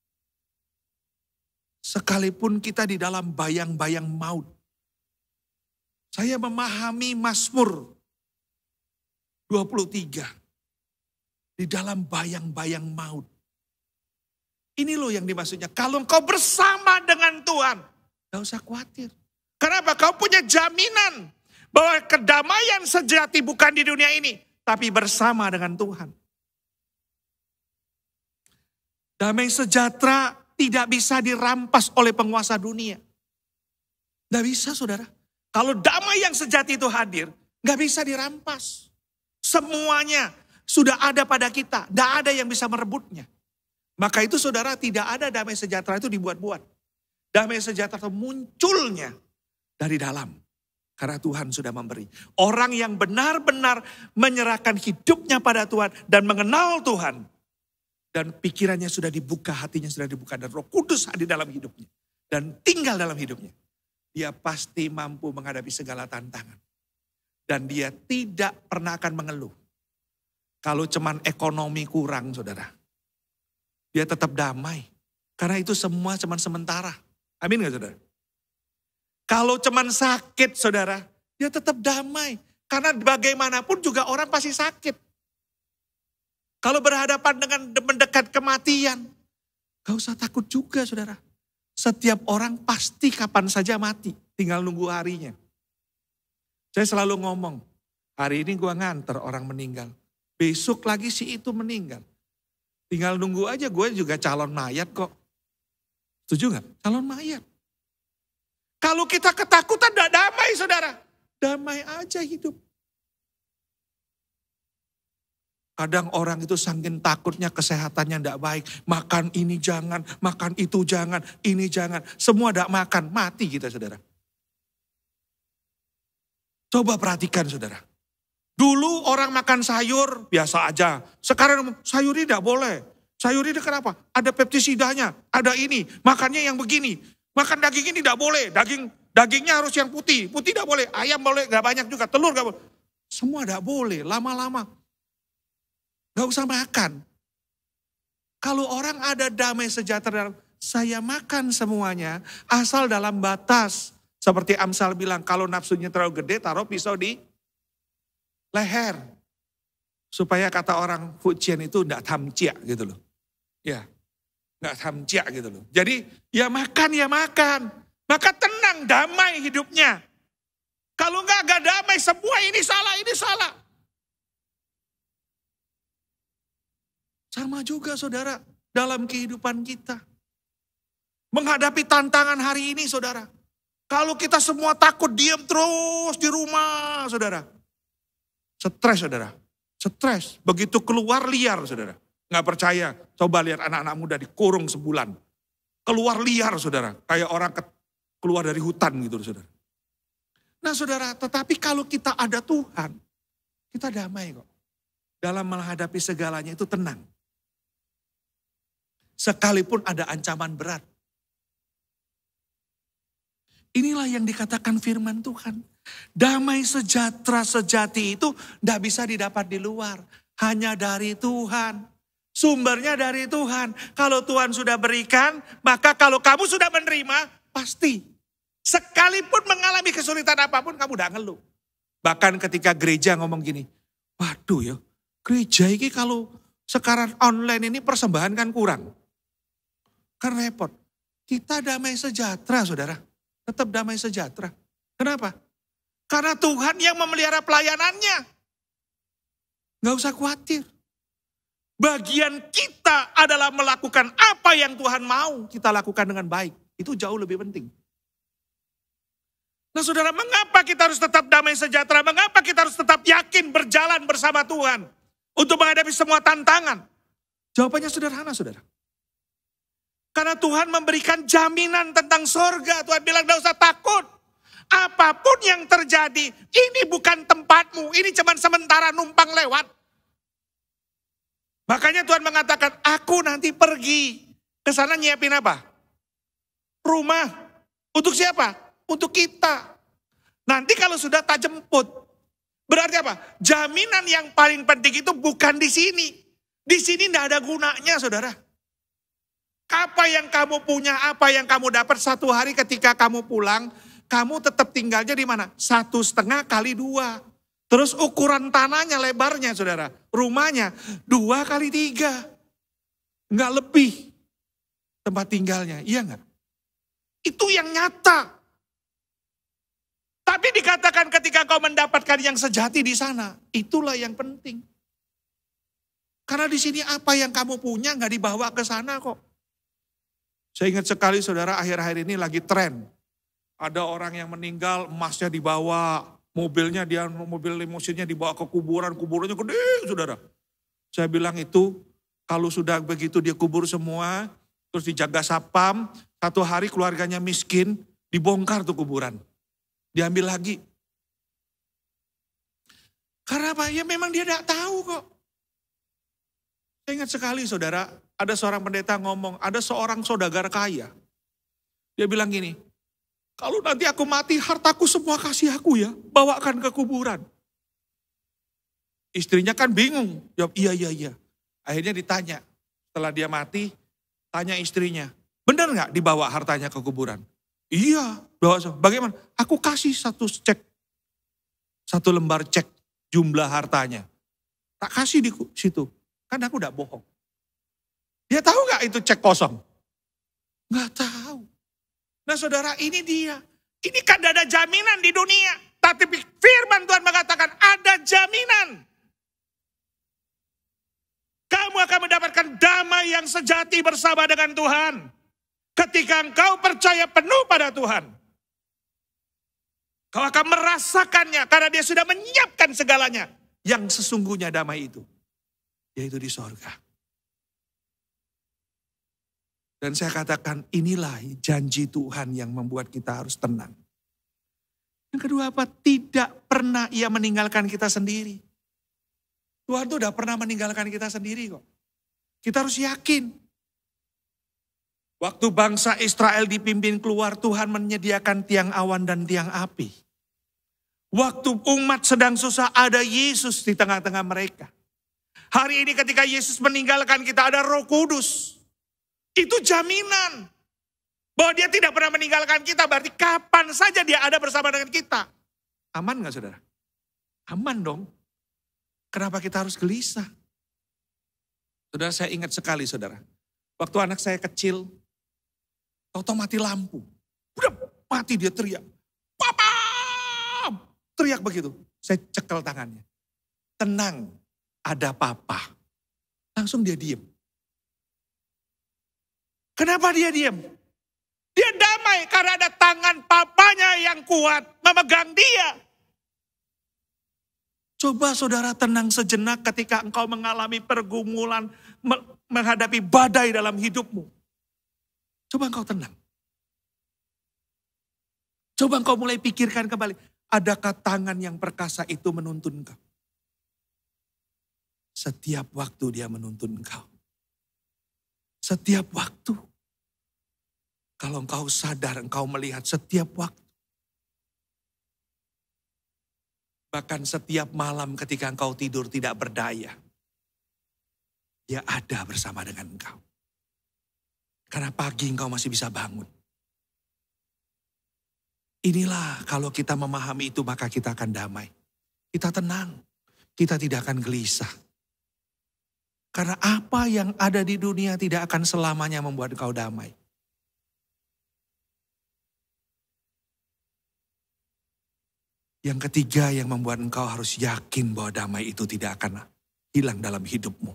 Sekalipun kita di dalam bayang-bayang maut. Saya memahami Mazmur dua puluh tiga. Di dalam bayang-bayang maut. Ini loh yang dimaksudnya. Kalau engkau bersama dengan Tuhan, gak usah khawatir. Kenapa? Kau punya jaminan bahwa kedamaian sejati bukan di dunia ini, tapi bersama dengan Tuhan. Damai sejahtera tidak bisa dirampas oleh penguasa dunia. Gak bisa saudara. Kalau damai yang sejati itu hadir, gak bisa dirampas. Semuanya sudah ada pada kita. Gak ada yang bisa merebutnya. Maka itu saudara, tidak ada damai sejahtera itu dibuat-buat. Damai sejahtera itu munculnya dari dalam. Karena Tuhan sudah memberi. Orang yang benar-benar menyerahkan hidupnya pada Tuhan dan mengenal Tuhan. Dan pikirannya sudah dibuka, hatinya sudah dibuka. Dan Roh Kudus ada di dalam hidupnya. Dan tinggal dalam hidupnya. Dia pasti mampu menghadapi segala tantangan. Dan dia tidak pernah akan mengeluh. Kalau cuman ekonomi kurang saudara. Dia tetap damai. Karena itu semua cuman sementara. Amin gak saudara? Kalau cuman sakit saudara, dia tetap damai. Karena bagaimanapun juga orang pasti sakit. Kalau berhadapan dengan mendekat kematian, gak usah takut juga saudara. Setiap orang pasti kapan saja mati, tinggal nunggu harinya. Saya selalu ngomong, hari ini gua nganter orang meninggal. Besok lagi si itu meninggal. Tinggal nunggu aja, gue juga calon mayat kok. Setuju gak? Calon mayat. Kalau kita ketakutan gak damai saudara. Damai aja hidup. Kadang orang itu saking takutnya kesehatannya gak baik. Makan ini jangan, makan itu jangan, ini jangan. Semua gak makan, mati kita saudara. Coba perhatikan saudara. Dulu orang makan sayur biasa aja. Sekarang sayur ini gak boleh. Sayur ini kenapa? Ada peptisidanya, ada ini. Makannya yang begini. Makan daging ini gak boleh. Daging dagingnya harus yang putih. Putih gak boleh. Ayam boleh, gak banyak juga. Telur gak boleh. Semua gak boleh. Lama-lama. Gak usah makan. Kalau orang ada damai sejahtera dalam, saya makan semuanya. Asal dalam batas. Seperti Amsal bilang, kalau nafsunya terlalu gede, taruh pisau di leher. Supaya kata orang Fujian itu enggak tamcia gitu loh. Ya, enggak tamcia gitu loh. Jadi ya makan, ya makan. Maka tenang, damai hidupnya. Kalau enggak, enggak damai, semua ini salah, ini salah. Sama juga saudara, dalam kehidupan kita. Menghadapi tantangan hari ini saudara. Kalau kita semua takut diam terus di rumah saudara. Stres saudara, stres. Begitu keluar liar saudara. Nggak percaya, coba lihat anak-anak muda dikurung sebulan. Keluar liar saudara, kayak orang keluar dari hutan gitu saudara. Nah saudara, tetapi kalau kita ada Tuhan, kita damai kok. Dalam menghadapi segalanya itu tenang. Sekalipun ada ancaman berat. Inilah yang dikatakan firman Tuhan. Damai sejahtera sejati itu tidak bisa didapat di luar. Hanya dari Tuhan. Sumbernya dari Tuhan. Kalau Tuhan sudah berikan, maka kalau kamu sudah menerima, pasti. Sekalipun mengalami kesulitan apapun, kamu tidak ngeluh. Bahkan ketika gereja ngomong gini, waduh ya, gereja ini kalau sekarang online ini persembahan kan kurang. Kan repot. Kita damai sejahtera, saudara. Tetap damai sejahtera. Kenapa? Karena Tuhan yang memelihara pelayanannya. Gak usah khawatir. Bagian kita adalah melakukan apa yang Tuhan mau kita lakukan dengan baik. Itu jauh lebih penting. Nah saudara, mengapa kita harus tetap damai sejahtera? Mengapa kita harus tetap yakin berjalan bersama Tuhan? Untuk menghadapi semua tantangan. Jawabannya sederhana, saudara. Karena Tuhan memberikan jaminan tentang sorga. Tuhan bilang, gak usah takut. Apapun yang terjadi, ini bukan tempatmu. Ini cuma sementara numpang lewat. Makanya Tuhan mengatakan, aku nanti pergi. Ke sana nyiapin apa? Rumah. Untuk siapa? Untuk kita. Nanti kalau sudah tak jemput. Berarti apa? Jaminan yang paling penting itu bukan di sini. Di sini tidak ada gunanya, saudara. Apa yang kamu punya, apa yang kamu dapat satu hari ketika kamu pulang, kamu tetap tinggalnya di mana? Satu setengah kali dua. Terus ukuran tanahnya, lebarnya, saudara. Rumahnya dua kali tiga. Enggak lebih tempat tinggalnya, iya enggak? Itu yang nyata. Tapi dikatakan ketika kau mendapatkan yang sejati di sana, itulah yang penting. Karena di sini apa yang kamu punya nggak dibawa ke sana kok. Saya ingat sekali saudara, akhir-akhir ini lagi tren. Ada orang yang meninggal, emasnya dibawa, mobilnya dia mobil limusinnya dibawa ke kuburan, kuburannya gede saudara. Saya bilang itu kalau sudah begitu dia kubur semua, terus dijaga sapam, satu hari keluarganya miskin, dibongkar tuh kuburan. Diambil lagi. Karena apa? Ya memang dia tidak tahu kok. Saya ingat sekali saudara, ada seorang pendeta ngomong, ada seorang saudagar kaya. Dia bilang gini, kalau nanti aku mati, hartaku semua kasih aku ya, bawakan ke kuburan. Istrinya kan bingung, jawab iya, iya, iya. Akhirnya ditanya, setelah dia mati, tanya istrinya, benar nggak dibawa hartanya ke kuburan? Iya, bawa. Bagaimana? Aku kasih satu cek, satu lembar cek jumlah hartanya. Tak kasih di situ, kan aku udah bohong. Dia tahu nggak itu cek kosong? Nggak tahu. Nah saudara, ini dia. Ini kan ada jaminan di dunia. Tapi firman Tuhan mengatakan ada jaminan. Kamu akan mendapatkan damai yang sejati bersama dengan Tuhan. Ketika engkau percaya penuh pada Tuhan. Kau akan merasakannya karena dia sudah menyiapkan segalanya. Yang sesungguhnya damai itu. Yaitu di sorga. Dan saya katakan inilah janji Tuhan yang membuat kita harus tenang. Yang kedua apa? Tidak pernah ia meninggalkan kita sendiri. Tuhan itu udah pernah meninggalkan kita sendiri kok. Kita harus yakin. Waktu bangsa Israel dipimpin keluar, Tuhan menyediakan tiang awan dan tiang api. Waktu umat sedang susah, ada Yesus di tengah-tengah mereka. Hari ini ketika Yesus meninggalkan kita, ada Roh Kudus. Itu jaminan. Bahwa dia tidak pernah meninggalkan kita, berarti kapan saja dia ada bersama dengan kita. Aman gak saudara? Aman dong. Kenapa kita harus gelisah? Saudara, saya ingat sekali saudara. Waktu anak saya kecil, tau-tau mati lampu. Udah mati dia teriak. Papa! Teriak begitu. Saya cekel tangannya. Tenang, ada papa. Langsung dia diem. Kenapa dia diem? Dia damai karena ada tangan papanya yang kuat memegang dia. Coba saudara tenang sejenak ketika engkau mengalami pergumulan, menghadapi badai dalam hidupmu. Coba engkau tenang. Coba engkau mulai pikirkan kembali. Adakah tangan yang perkasa itu menuntun engkau? Setiap waktu dia menuntun engkau. Setiap waktu. Kalau engkau sadar, engkau melihat setiap waktu. Bahkan setiap malam ketika engkau tidur tidak berdaya, Dia ada bersama dengan engkau. Karena pagi engkau masih bisa bangun. Inilah kalau kita memahami itu maka kita akan damai. Kita tenang, kita tidak akan gelisah. Karena apa yang ada di dunia tidak akan selamanya membuat engkau damai. Yang ketiga yang membuat engkau harus yakin bahwa damai itu tidak akan hilang dalam hidupmu.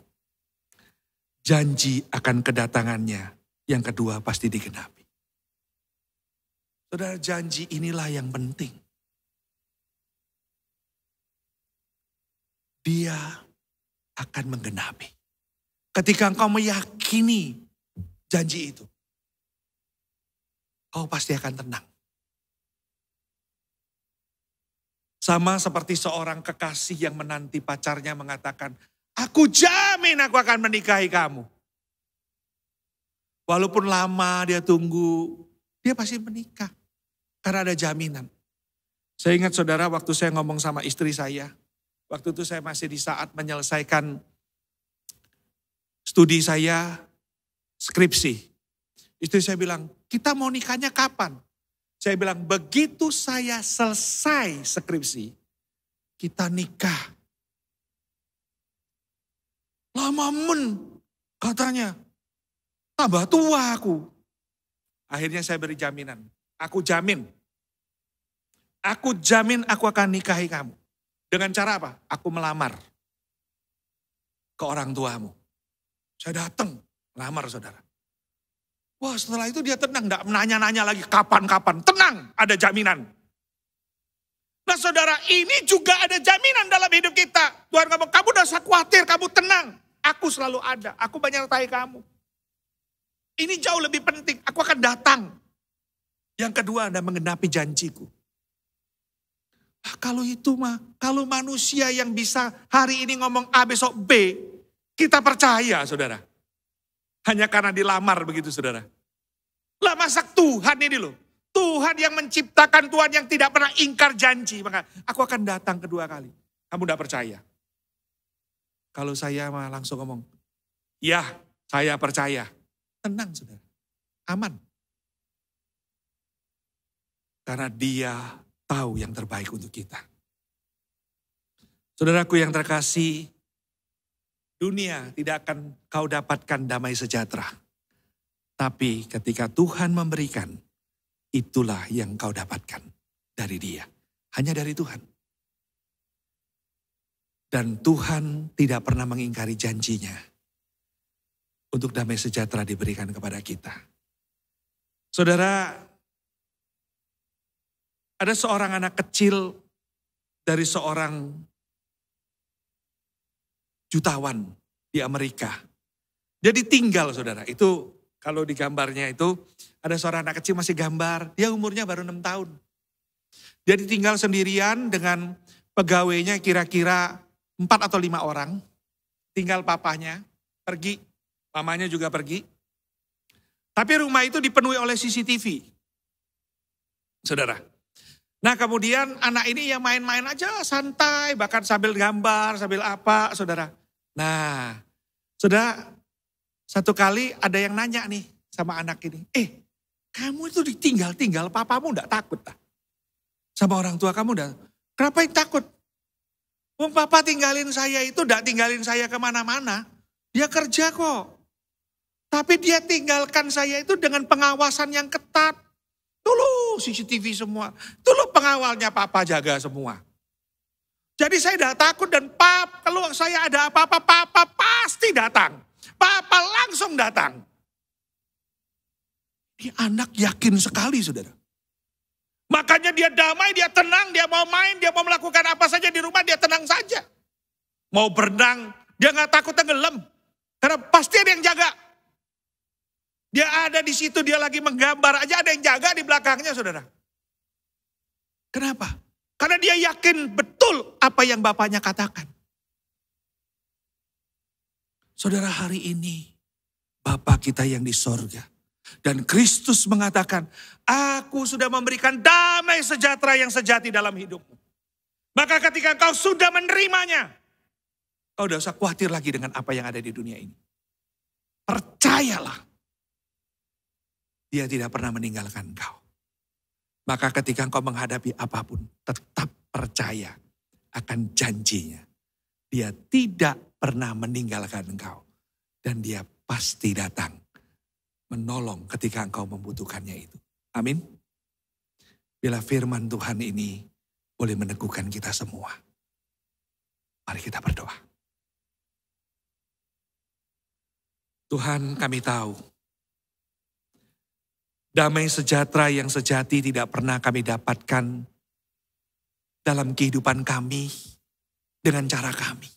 Janji akan kedatangannya, yang kedua pasti digenapi. Saudara, janji inilah yang penting. Dia akan menggenapi. Ketika engkau meyakini janji itu, kau pasti akan tenang. Sama seperti seorang kekasih yang menanti pacarnya mengatakan, aku jamin aku akan menikahi kamu. Walaupun lama dia tunggu, dia pasti menikah. Karena ada jaminan. Saya ingat saudara waktu saya ngomong sama istri saya, waktu itu saya masih di saat menyelesaikan studi saya, skripsi. Istri saya bilang, kita mau nikahnya kapan? Saya bilang, begitu saya selesai skripsi, kita nikah. Lama men, katanya. Tambah tua aku. Akhirnya saya beri jaminan. Aku jamin. Aku jamin aku akan nikahi kamu. Dengan cara apa? Aku melamar ke orang tuamu. Saya datang, melamar saudara. Wah, setelah itu dia tenang, enggak menanya-nanya lagi kapan-kapan. Tenang, ada jaminan. Nah saudara, ini juga ada jaminan dalam hidup kita. Tuhan ngomong, kamu udah usah khawatir, kamu tenang. Aku selalu ada, aku menyertai kamu. Ini jauh lebih penting, aku akan datang. Yang kedua, Anda menggenapi janjiku. Nah, kalau itu mah, kalau manusia yang bisa hari ini ngomong A, besok B, kita percaya saudara. Hanya karena dilamar begitu saudara. Lah masa Tuhan ini loh. Tuhan yang menciptakan, Tuhan yang tidak pernah ingkar janji. Maka aku akan datang kedua kali. Kamu tidak percaya. Kalau saya mah langsung ngomong, ya saya percaya. Tenang saudara. Aman. Karena dia tahu yang terbaik untuk kita. Saudaraku yang terkasih, dunia tidak akan kau dapatkan damai sejahtera. Tapi ketika Tuhan memberikan, itulah yang kau dapatkan dari Dia. Hanya dari Tuhan. Dan Tuhan tidak pernah mengingkari janjinya untuk damai sejahtera diberikan kepada kita. Saudara, ada seorang anak kecil dari seorang jutawan di Amerika. Dia ditinggal saudara, itu kalau di gambarnya itu ada seorang anak kecil masih gambar, dia umurnya baru enam tahun. Dia ditinggal sendirian dengan pegawainya kira-kira empat atau lima orang. Tinggal papanya, pergi, mamanya juga pergi. Tapi rumah itu dipenuhi oleh C C T V. Saudara. Nah kemudian anak ini ya main-main aja santai, bahkan sambil gambar, sambil apa saudara. Nah saudara, satu kali ada yang nanya nih sama anak ini. Eh kamu itu ditinggal-tinggal, papamu enggak takut tak? Sama orang tua kamu enggak? Kenapa yang takut? Wong papa tinggalin saya itu enggak tinggalin saya kemana-mana. Dia kerja kok. Tapi dia tinggalkan saya itu dengan pengawasan yang ketat. Dulu C C T V semua. Dulu pengawalnya papa jaga semua. Jadi saya tidak takut dan pap, kalau saya ada apa-apa, papa pasti datang. Papa langsung datang. Ini anak yakin sekali saudara. Makanya dia damai, dia tenang, dia mau main, dia mau melakukan apa saja di rumah, dia tenang saja. Mau berenang, dia gak takut tenggelam. Karena pasti ada yang jaga. Dia ada di situ, dia lagi menggambar aja, ada yang jaga di belakangnya saudara. Kenapa? Karena dia yakin betul apa yang bapaknya katakan. Saudara, hari ini Bapa kita yang di sorga. Dan Kristus mengatakan, aku sudah memberikan damai sejahtera yang sejati dalam hidupmu. Maka ketika engkau sudah menerimanya, kau tidak usah khawatir lagi dengan apa yang ada di dunia ini. Percayalah, dia tidak pernah meninggalkan engkau. Maka ketika engkau menghadapi apapun, tetap percaya akan janjinya. Dia tidak pernah meninggalkan engkau. Dan dia pasti datang menolong ketika engkau membutuhkannya itu. Amin. Bila firman Tuhan ini boleh meneguhkan kita semua. Mari kita berdoa. Tuhan, kami tahu, damai sejahtera yang sejati tidak pernah kami dapatkan dalam kehidupan kami dengan cara kami.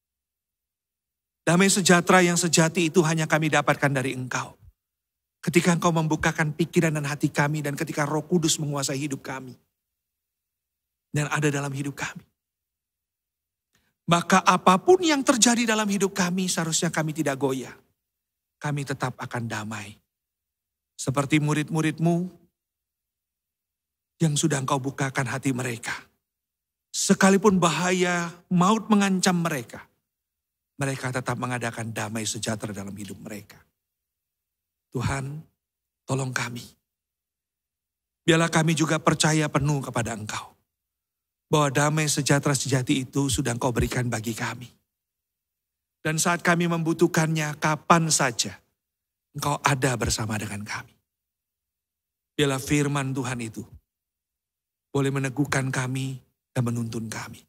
Damai sejahtera yang sejati itu hanya kami dapatkan dari Engkau. Ketika Engkau membukakan pikiran dan hati kami dan ketika Roh Kudus menguasai hidup kami. Dan ada dalam hidup kami. Maka apapun yang terjadi dalam hidup kami seharusnya kami tidak goyah. Kami tetap akan damai. Seperti murid-murid-Mu yang sudah Engkau bukakan hati mereka. Sekalipun bahaya, maut mengancam mereka, mereka tetap mengadakan damai sejahtera dalam hidup mereka. Tuhan, tolong kami. Biarlah kami juga percaya penuh kepada Engkau. Bahwa damai sejahtera sejati itu sudah Engkau berikan bagi kami. Dan saat kami membutuhkannya, kapan saja Engkau ada bersama dengan kami. Biarlah firman Tuhan itu boleh meneguhkan kami dan menuntun kami.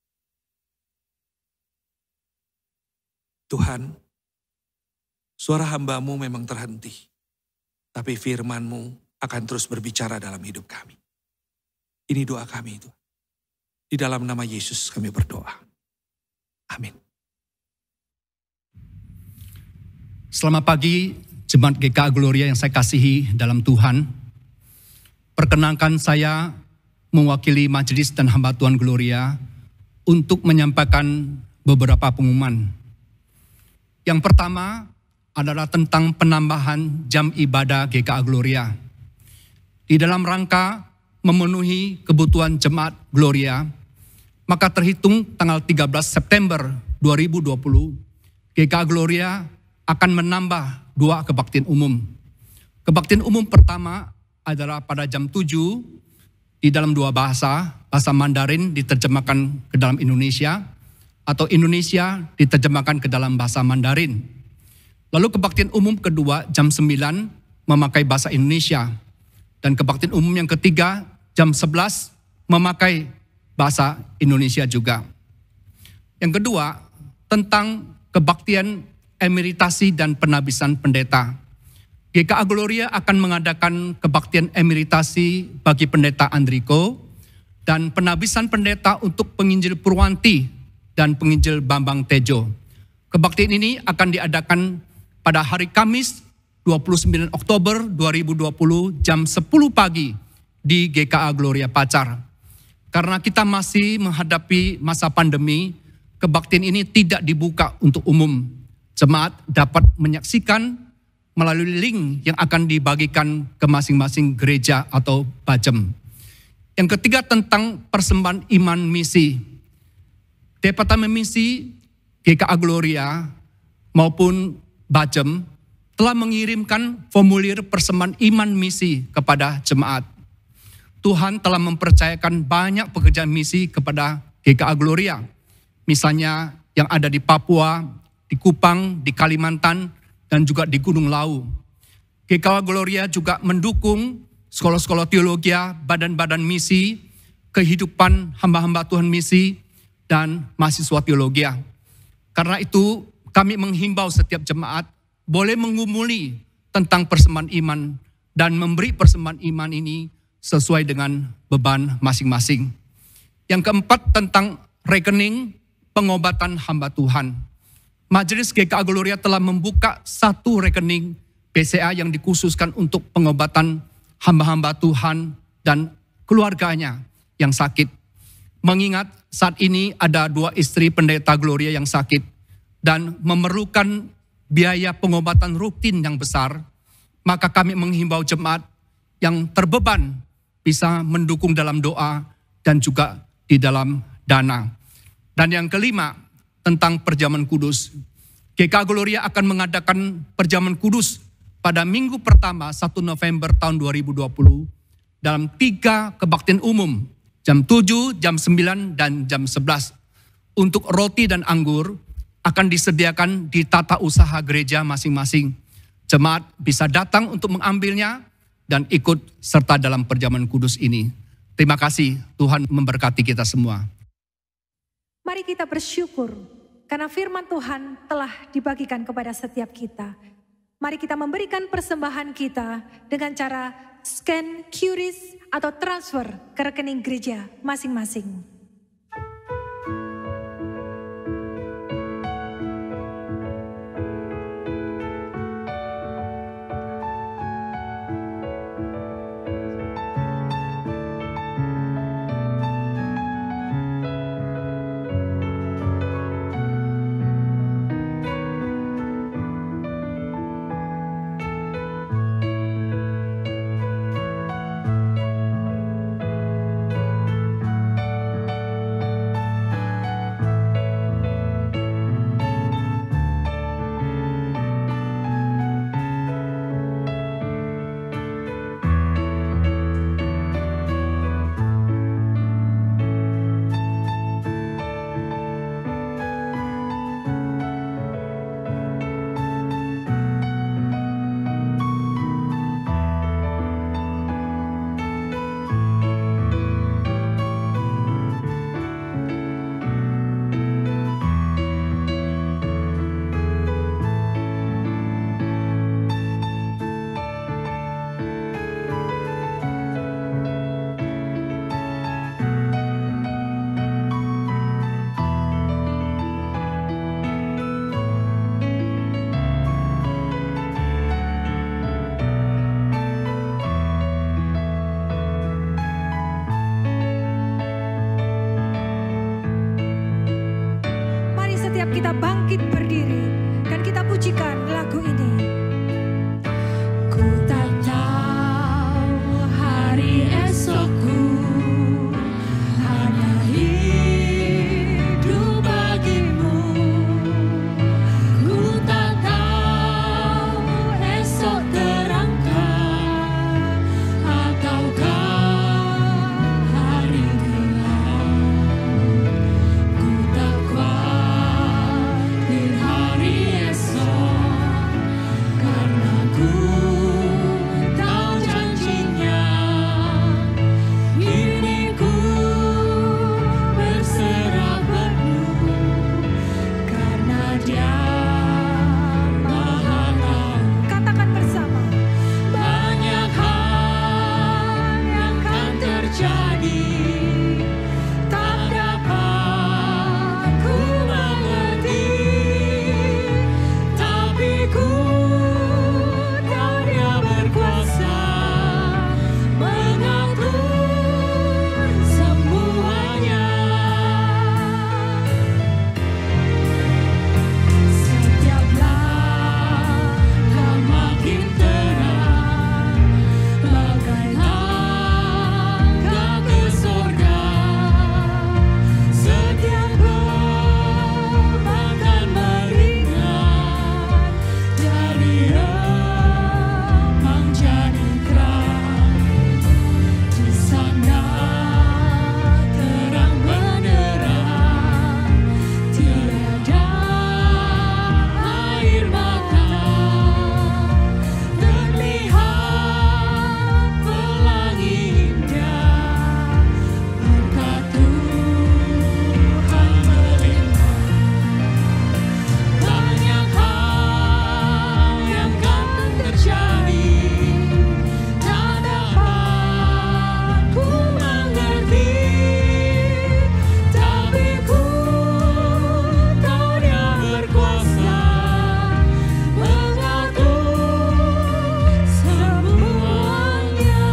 Tuhan, suara hamba-Mu memang terhenti. Tapi firman-Mu akan terus berbicara dalam hidup kami. Ini doa kami itu. Di dalam nama Yesus kami berdoa. Amin. Selamat pagi, Jemaat G K A Gloria yang saya kasihi dalam Tuhan. Perkenankan saya mewakili majelis dan hamba Tuhan Gloria untuk menyampaikan beberapa pengumuman. Yang pertama adalah tentang penambahan jam ibadah G K A Gloria. Di dalam rangka memenuhi kebutuhan Jemaat Gloria, maka terhitung tanggal tiga belas September dua ribu dua puluh, G K A Gloria akan menambah dua kebaktian umum. Kebaktian umum pertama adalah pada jam tujuh di dalam dua bahasa, bahasa Mandarin diterjemahkan ke dalam Indonesia, atau Indonesia diterjemahkan ke dalam bahasa Mandarin. Lalu kebaktian umum kedua jam sembilan memakai bahasa Indonesia. Dan kebaktian umum yang ketiga jam sebelas memakai bahasa Indonesia juga. Yang kedua, tentang kebaktian emeritasi dan penabisan pendeta. G K A Gloria akan mengadakan kebaktian emeritasi bagi pendeta Andriko dan penabisan pendeta untuk penginjil Purwanti dan penginjil Bambang Tejo. Kebaktian ini akan diadakan pada hari Kamis dua puluh sembilan Oktober dua ribu dua puluh jam sepuluh pagi di G K A Gloria Pacar. Karena kita masih menghadapi masa pandemi, kebaktian ini tidak dibuka untuk umum. Jemaat dapat menyaksikan melalui link yang akan dibagikan ke masing-masing gereja atau bajem. Yang ketiga tentang persembahan iman misi. Departemen Misi G K A Gloria maupun bajem telah mengirimkan formulir persembahan iman misi kepada jemaat. Tuhan telah mempercayakan banyak pekerjaan misi kepada G K A Gloria. Misalnya yang ada di Papua, di Kupang, di Kalimantan, dan juga di Gunung Lau. G K A Gloria juga mendukung sekolah-sekolah teologi, badan-badan misi, kehidupan hamba-hamba Tuhan misi, dan mahasiswa teologi. Karena itu kami menghimbau setiap jemaat boleh mengumuli tentang persembahan iman dan memberi persembahan iman ini sesuai dengan beban masing-masing. Yang keempat tentang rekening pengobatan hamba Tuhan. Majelis G K A Gloria telah membuka satu rekening B C A yang dikhususkan untuk pengobatan hamba-hamba Tuhan dan keluarganya yang sakit. Mengingat saat ini ada dua istri pendeta Gloria yang sakit dan memerlukan biaya pengobatan rutin yang besar, maka kami menghimbau jemaat yang terbeban bisa mendukung dalam doa dan juga di dalam dana. Dan yang kelima, tentang perjamuan kudus. G K A Gloria akan mengadakan perjamuan kudus pada minggu pertama satu November tahun dua ribu dua puluh dalam tiga kebaktian umum, jam tujuh, jam sembilan, dan jam sebelas. Untuk roti dan anggur akan disediakan di tata usaha gereja masing-masing. Jemaat bisa datang untuk mengambilnya dan ikut serta dalam perjamuan kudus ini. Terima kasih, Tuhan memberkati kita semua. Mari kita bersyukur karena firman Tuhan telah dibagikan kepada setiap kita. Mari kita memberikan persembahan kita dengan cara scan Q R I S atau transfer ke rekening gereja masing-masing. Kita bangkit berdiri dan kita pujikan lagu ini. Ku tak tahu hari esokku, hanya hidup bagimu. Ku tak tahu esok terangkat ataukah hari gelap. Ku tak kuat hari esok, karena ku tahu janjinya. Kini ku berserah penuh, karena Dia Maha Tahu. Katakan bersama. Banyak hal yang akan terjadi, tak dapat ku mengerti. Ku tahu Dia berkuasa mengatur semuanya. Setiap langkah makin terang, bagai langkah ke surga. Setiap beban meringan, dari remang jadi terang. Di sana terang benderang, tiada air mata. Terlihat pelangi indah, berkat Tuhan melimpah. Banyak hal yang akan terjadi, tak dapat ku mengerti. Tapi ku tahu Dia berkuasa mengatur semuanya.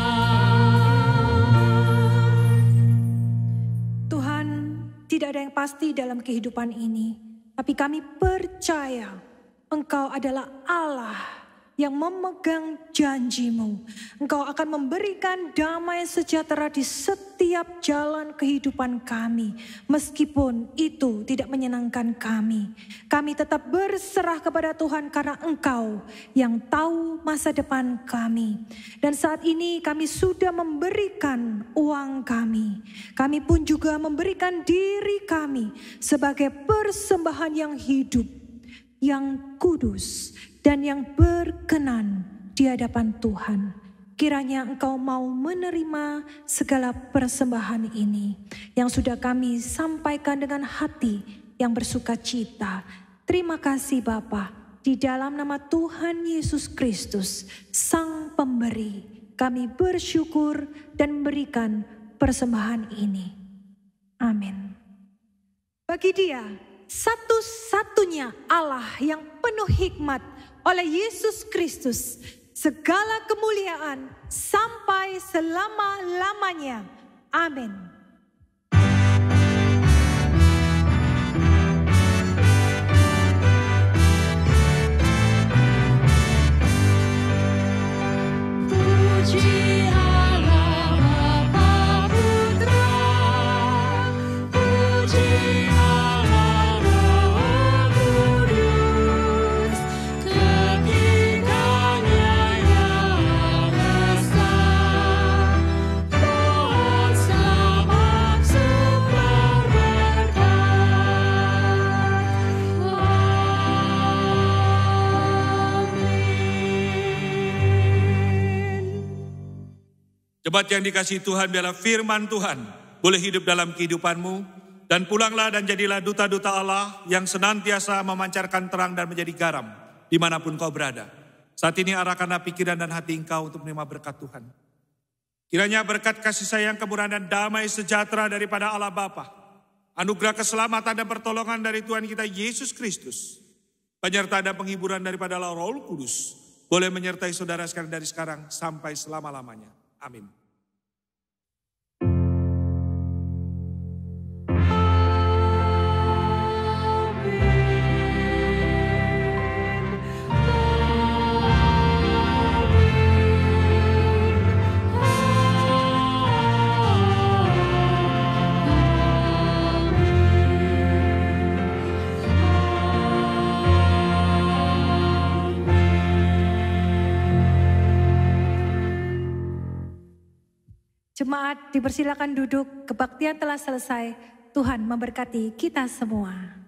Tuhan, tidak ada yang pasti dalam kehidupan ini, tapi kami percaya Engkau adalah Allah yang memegang janji-Mu. Engkau akan memberikan damai sejahtera di setiap jalan kehidupan kami. Meskipun itu tidak menyenangkan kami. Kami tetap berserah kepada Tuhan karena Engkau yang tahu masa depan kami. Dan saat ini kami sudah memberikan uang kami. Kami pun juga memberikan diri kami sebagai persembahan yang hidup, yang kudus, dan yang berkenan di hadapan Tuhan. Kiranya Engkau mau menerima segala persembahan ini yang sudah kami sampaikan dengan hati yang bersuka cita. Terima kasih Bapa, di dalam nama Tuhan Yesus Kristus, Sang Pemberi, kami bersyukur dan memberikan persembahan ini. Amin. Bagi Dia satu-satunya Allah yang penuh hikmat, oleh Yesus Kristus, segala kemuliaan sampai selama-lamanya. Amin. Puji Allah Bapa Putra, puji Allah Roh Kudus, ketiganya yang esa, pohon selamat sumber berkah. Jemaat yang dikasihi Tuhan, biarlah firman Tuhan boleh hidup dalam kehidupanmu. Dan pulanglah dan jadilah duta-duta Allah yang senantiasa memancarkan terang dan menjadi garam dimanapun kau berada. Saat ini arahkanlah pikiran dan hati engkau untuk menerima berkat Tuhan. Kiranya berkat kasih sayang, kemurahan dan damai sejahtera daripada Allah Bapa, anugerah keselamatan dan pertolongan dari Tuhan kita Yesus Kristus, penyertaan dan penghiburan daripada Allah Roh Kudus, boleh menyertai saudara sekalian dari sekarang sampai selama-lamanya. Amin. Jemaat dipersilakan duduk, kebaktian telah selesai. Tuhan memberkati kita semua.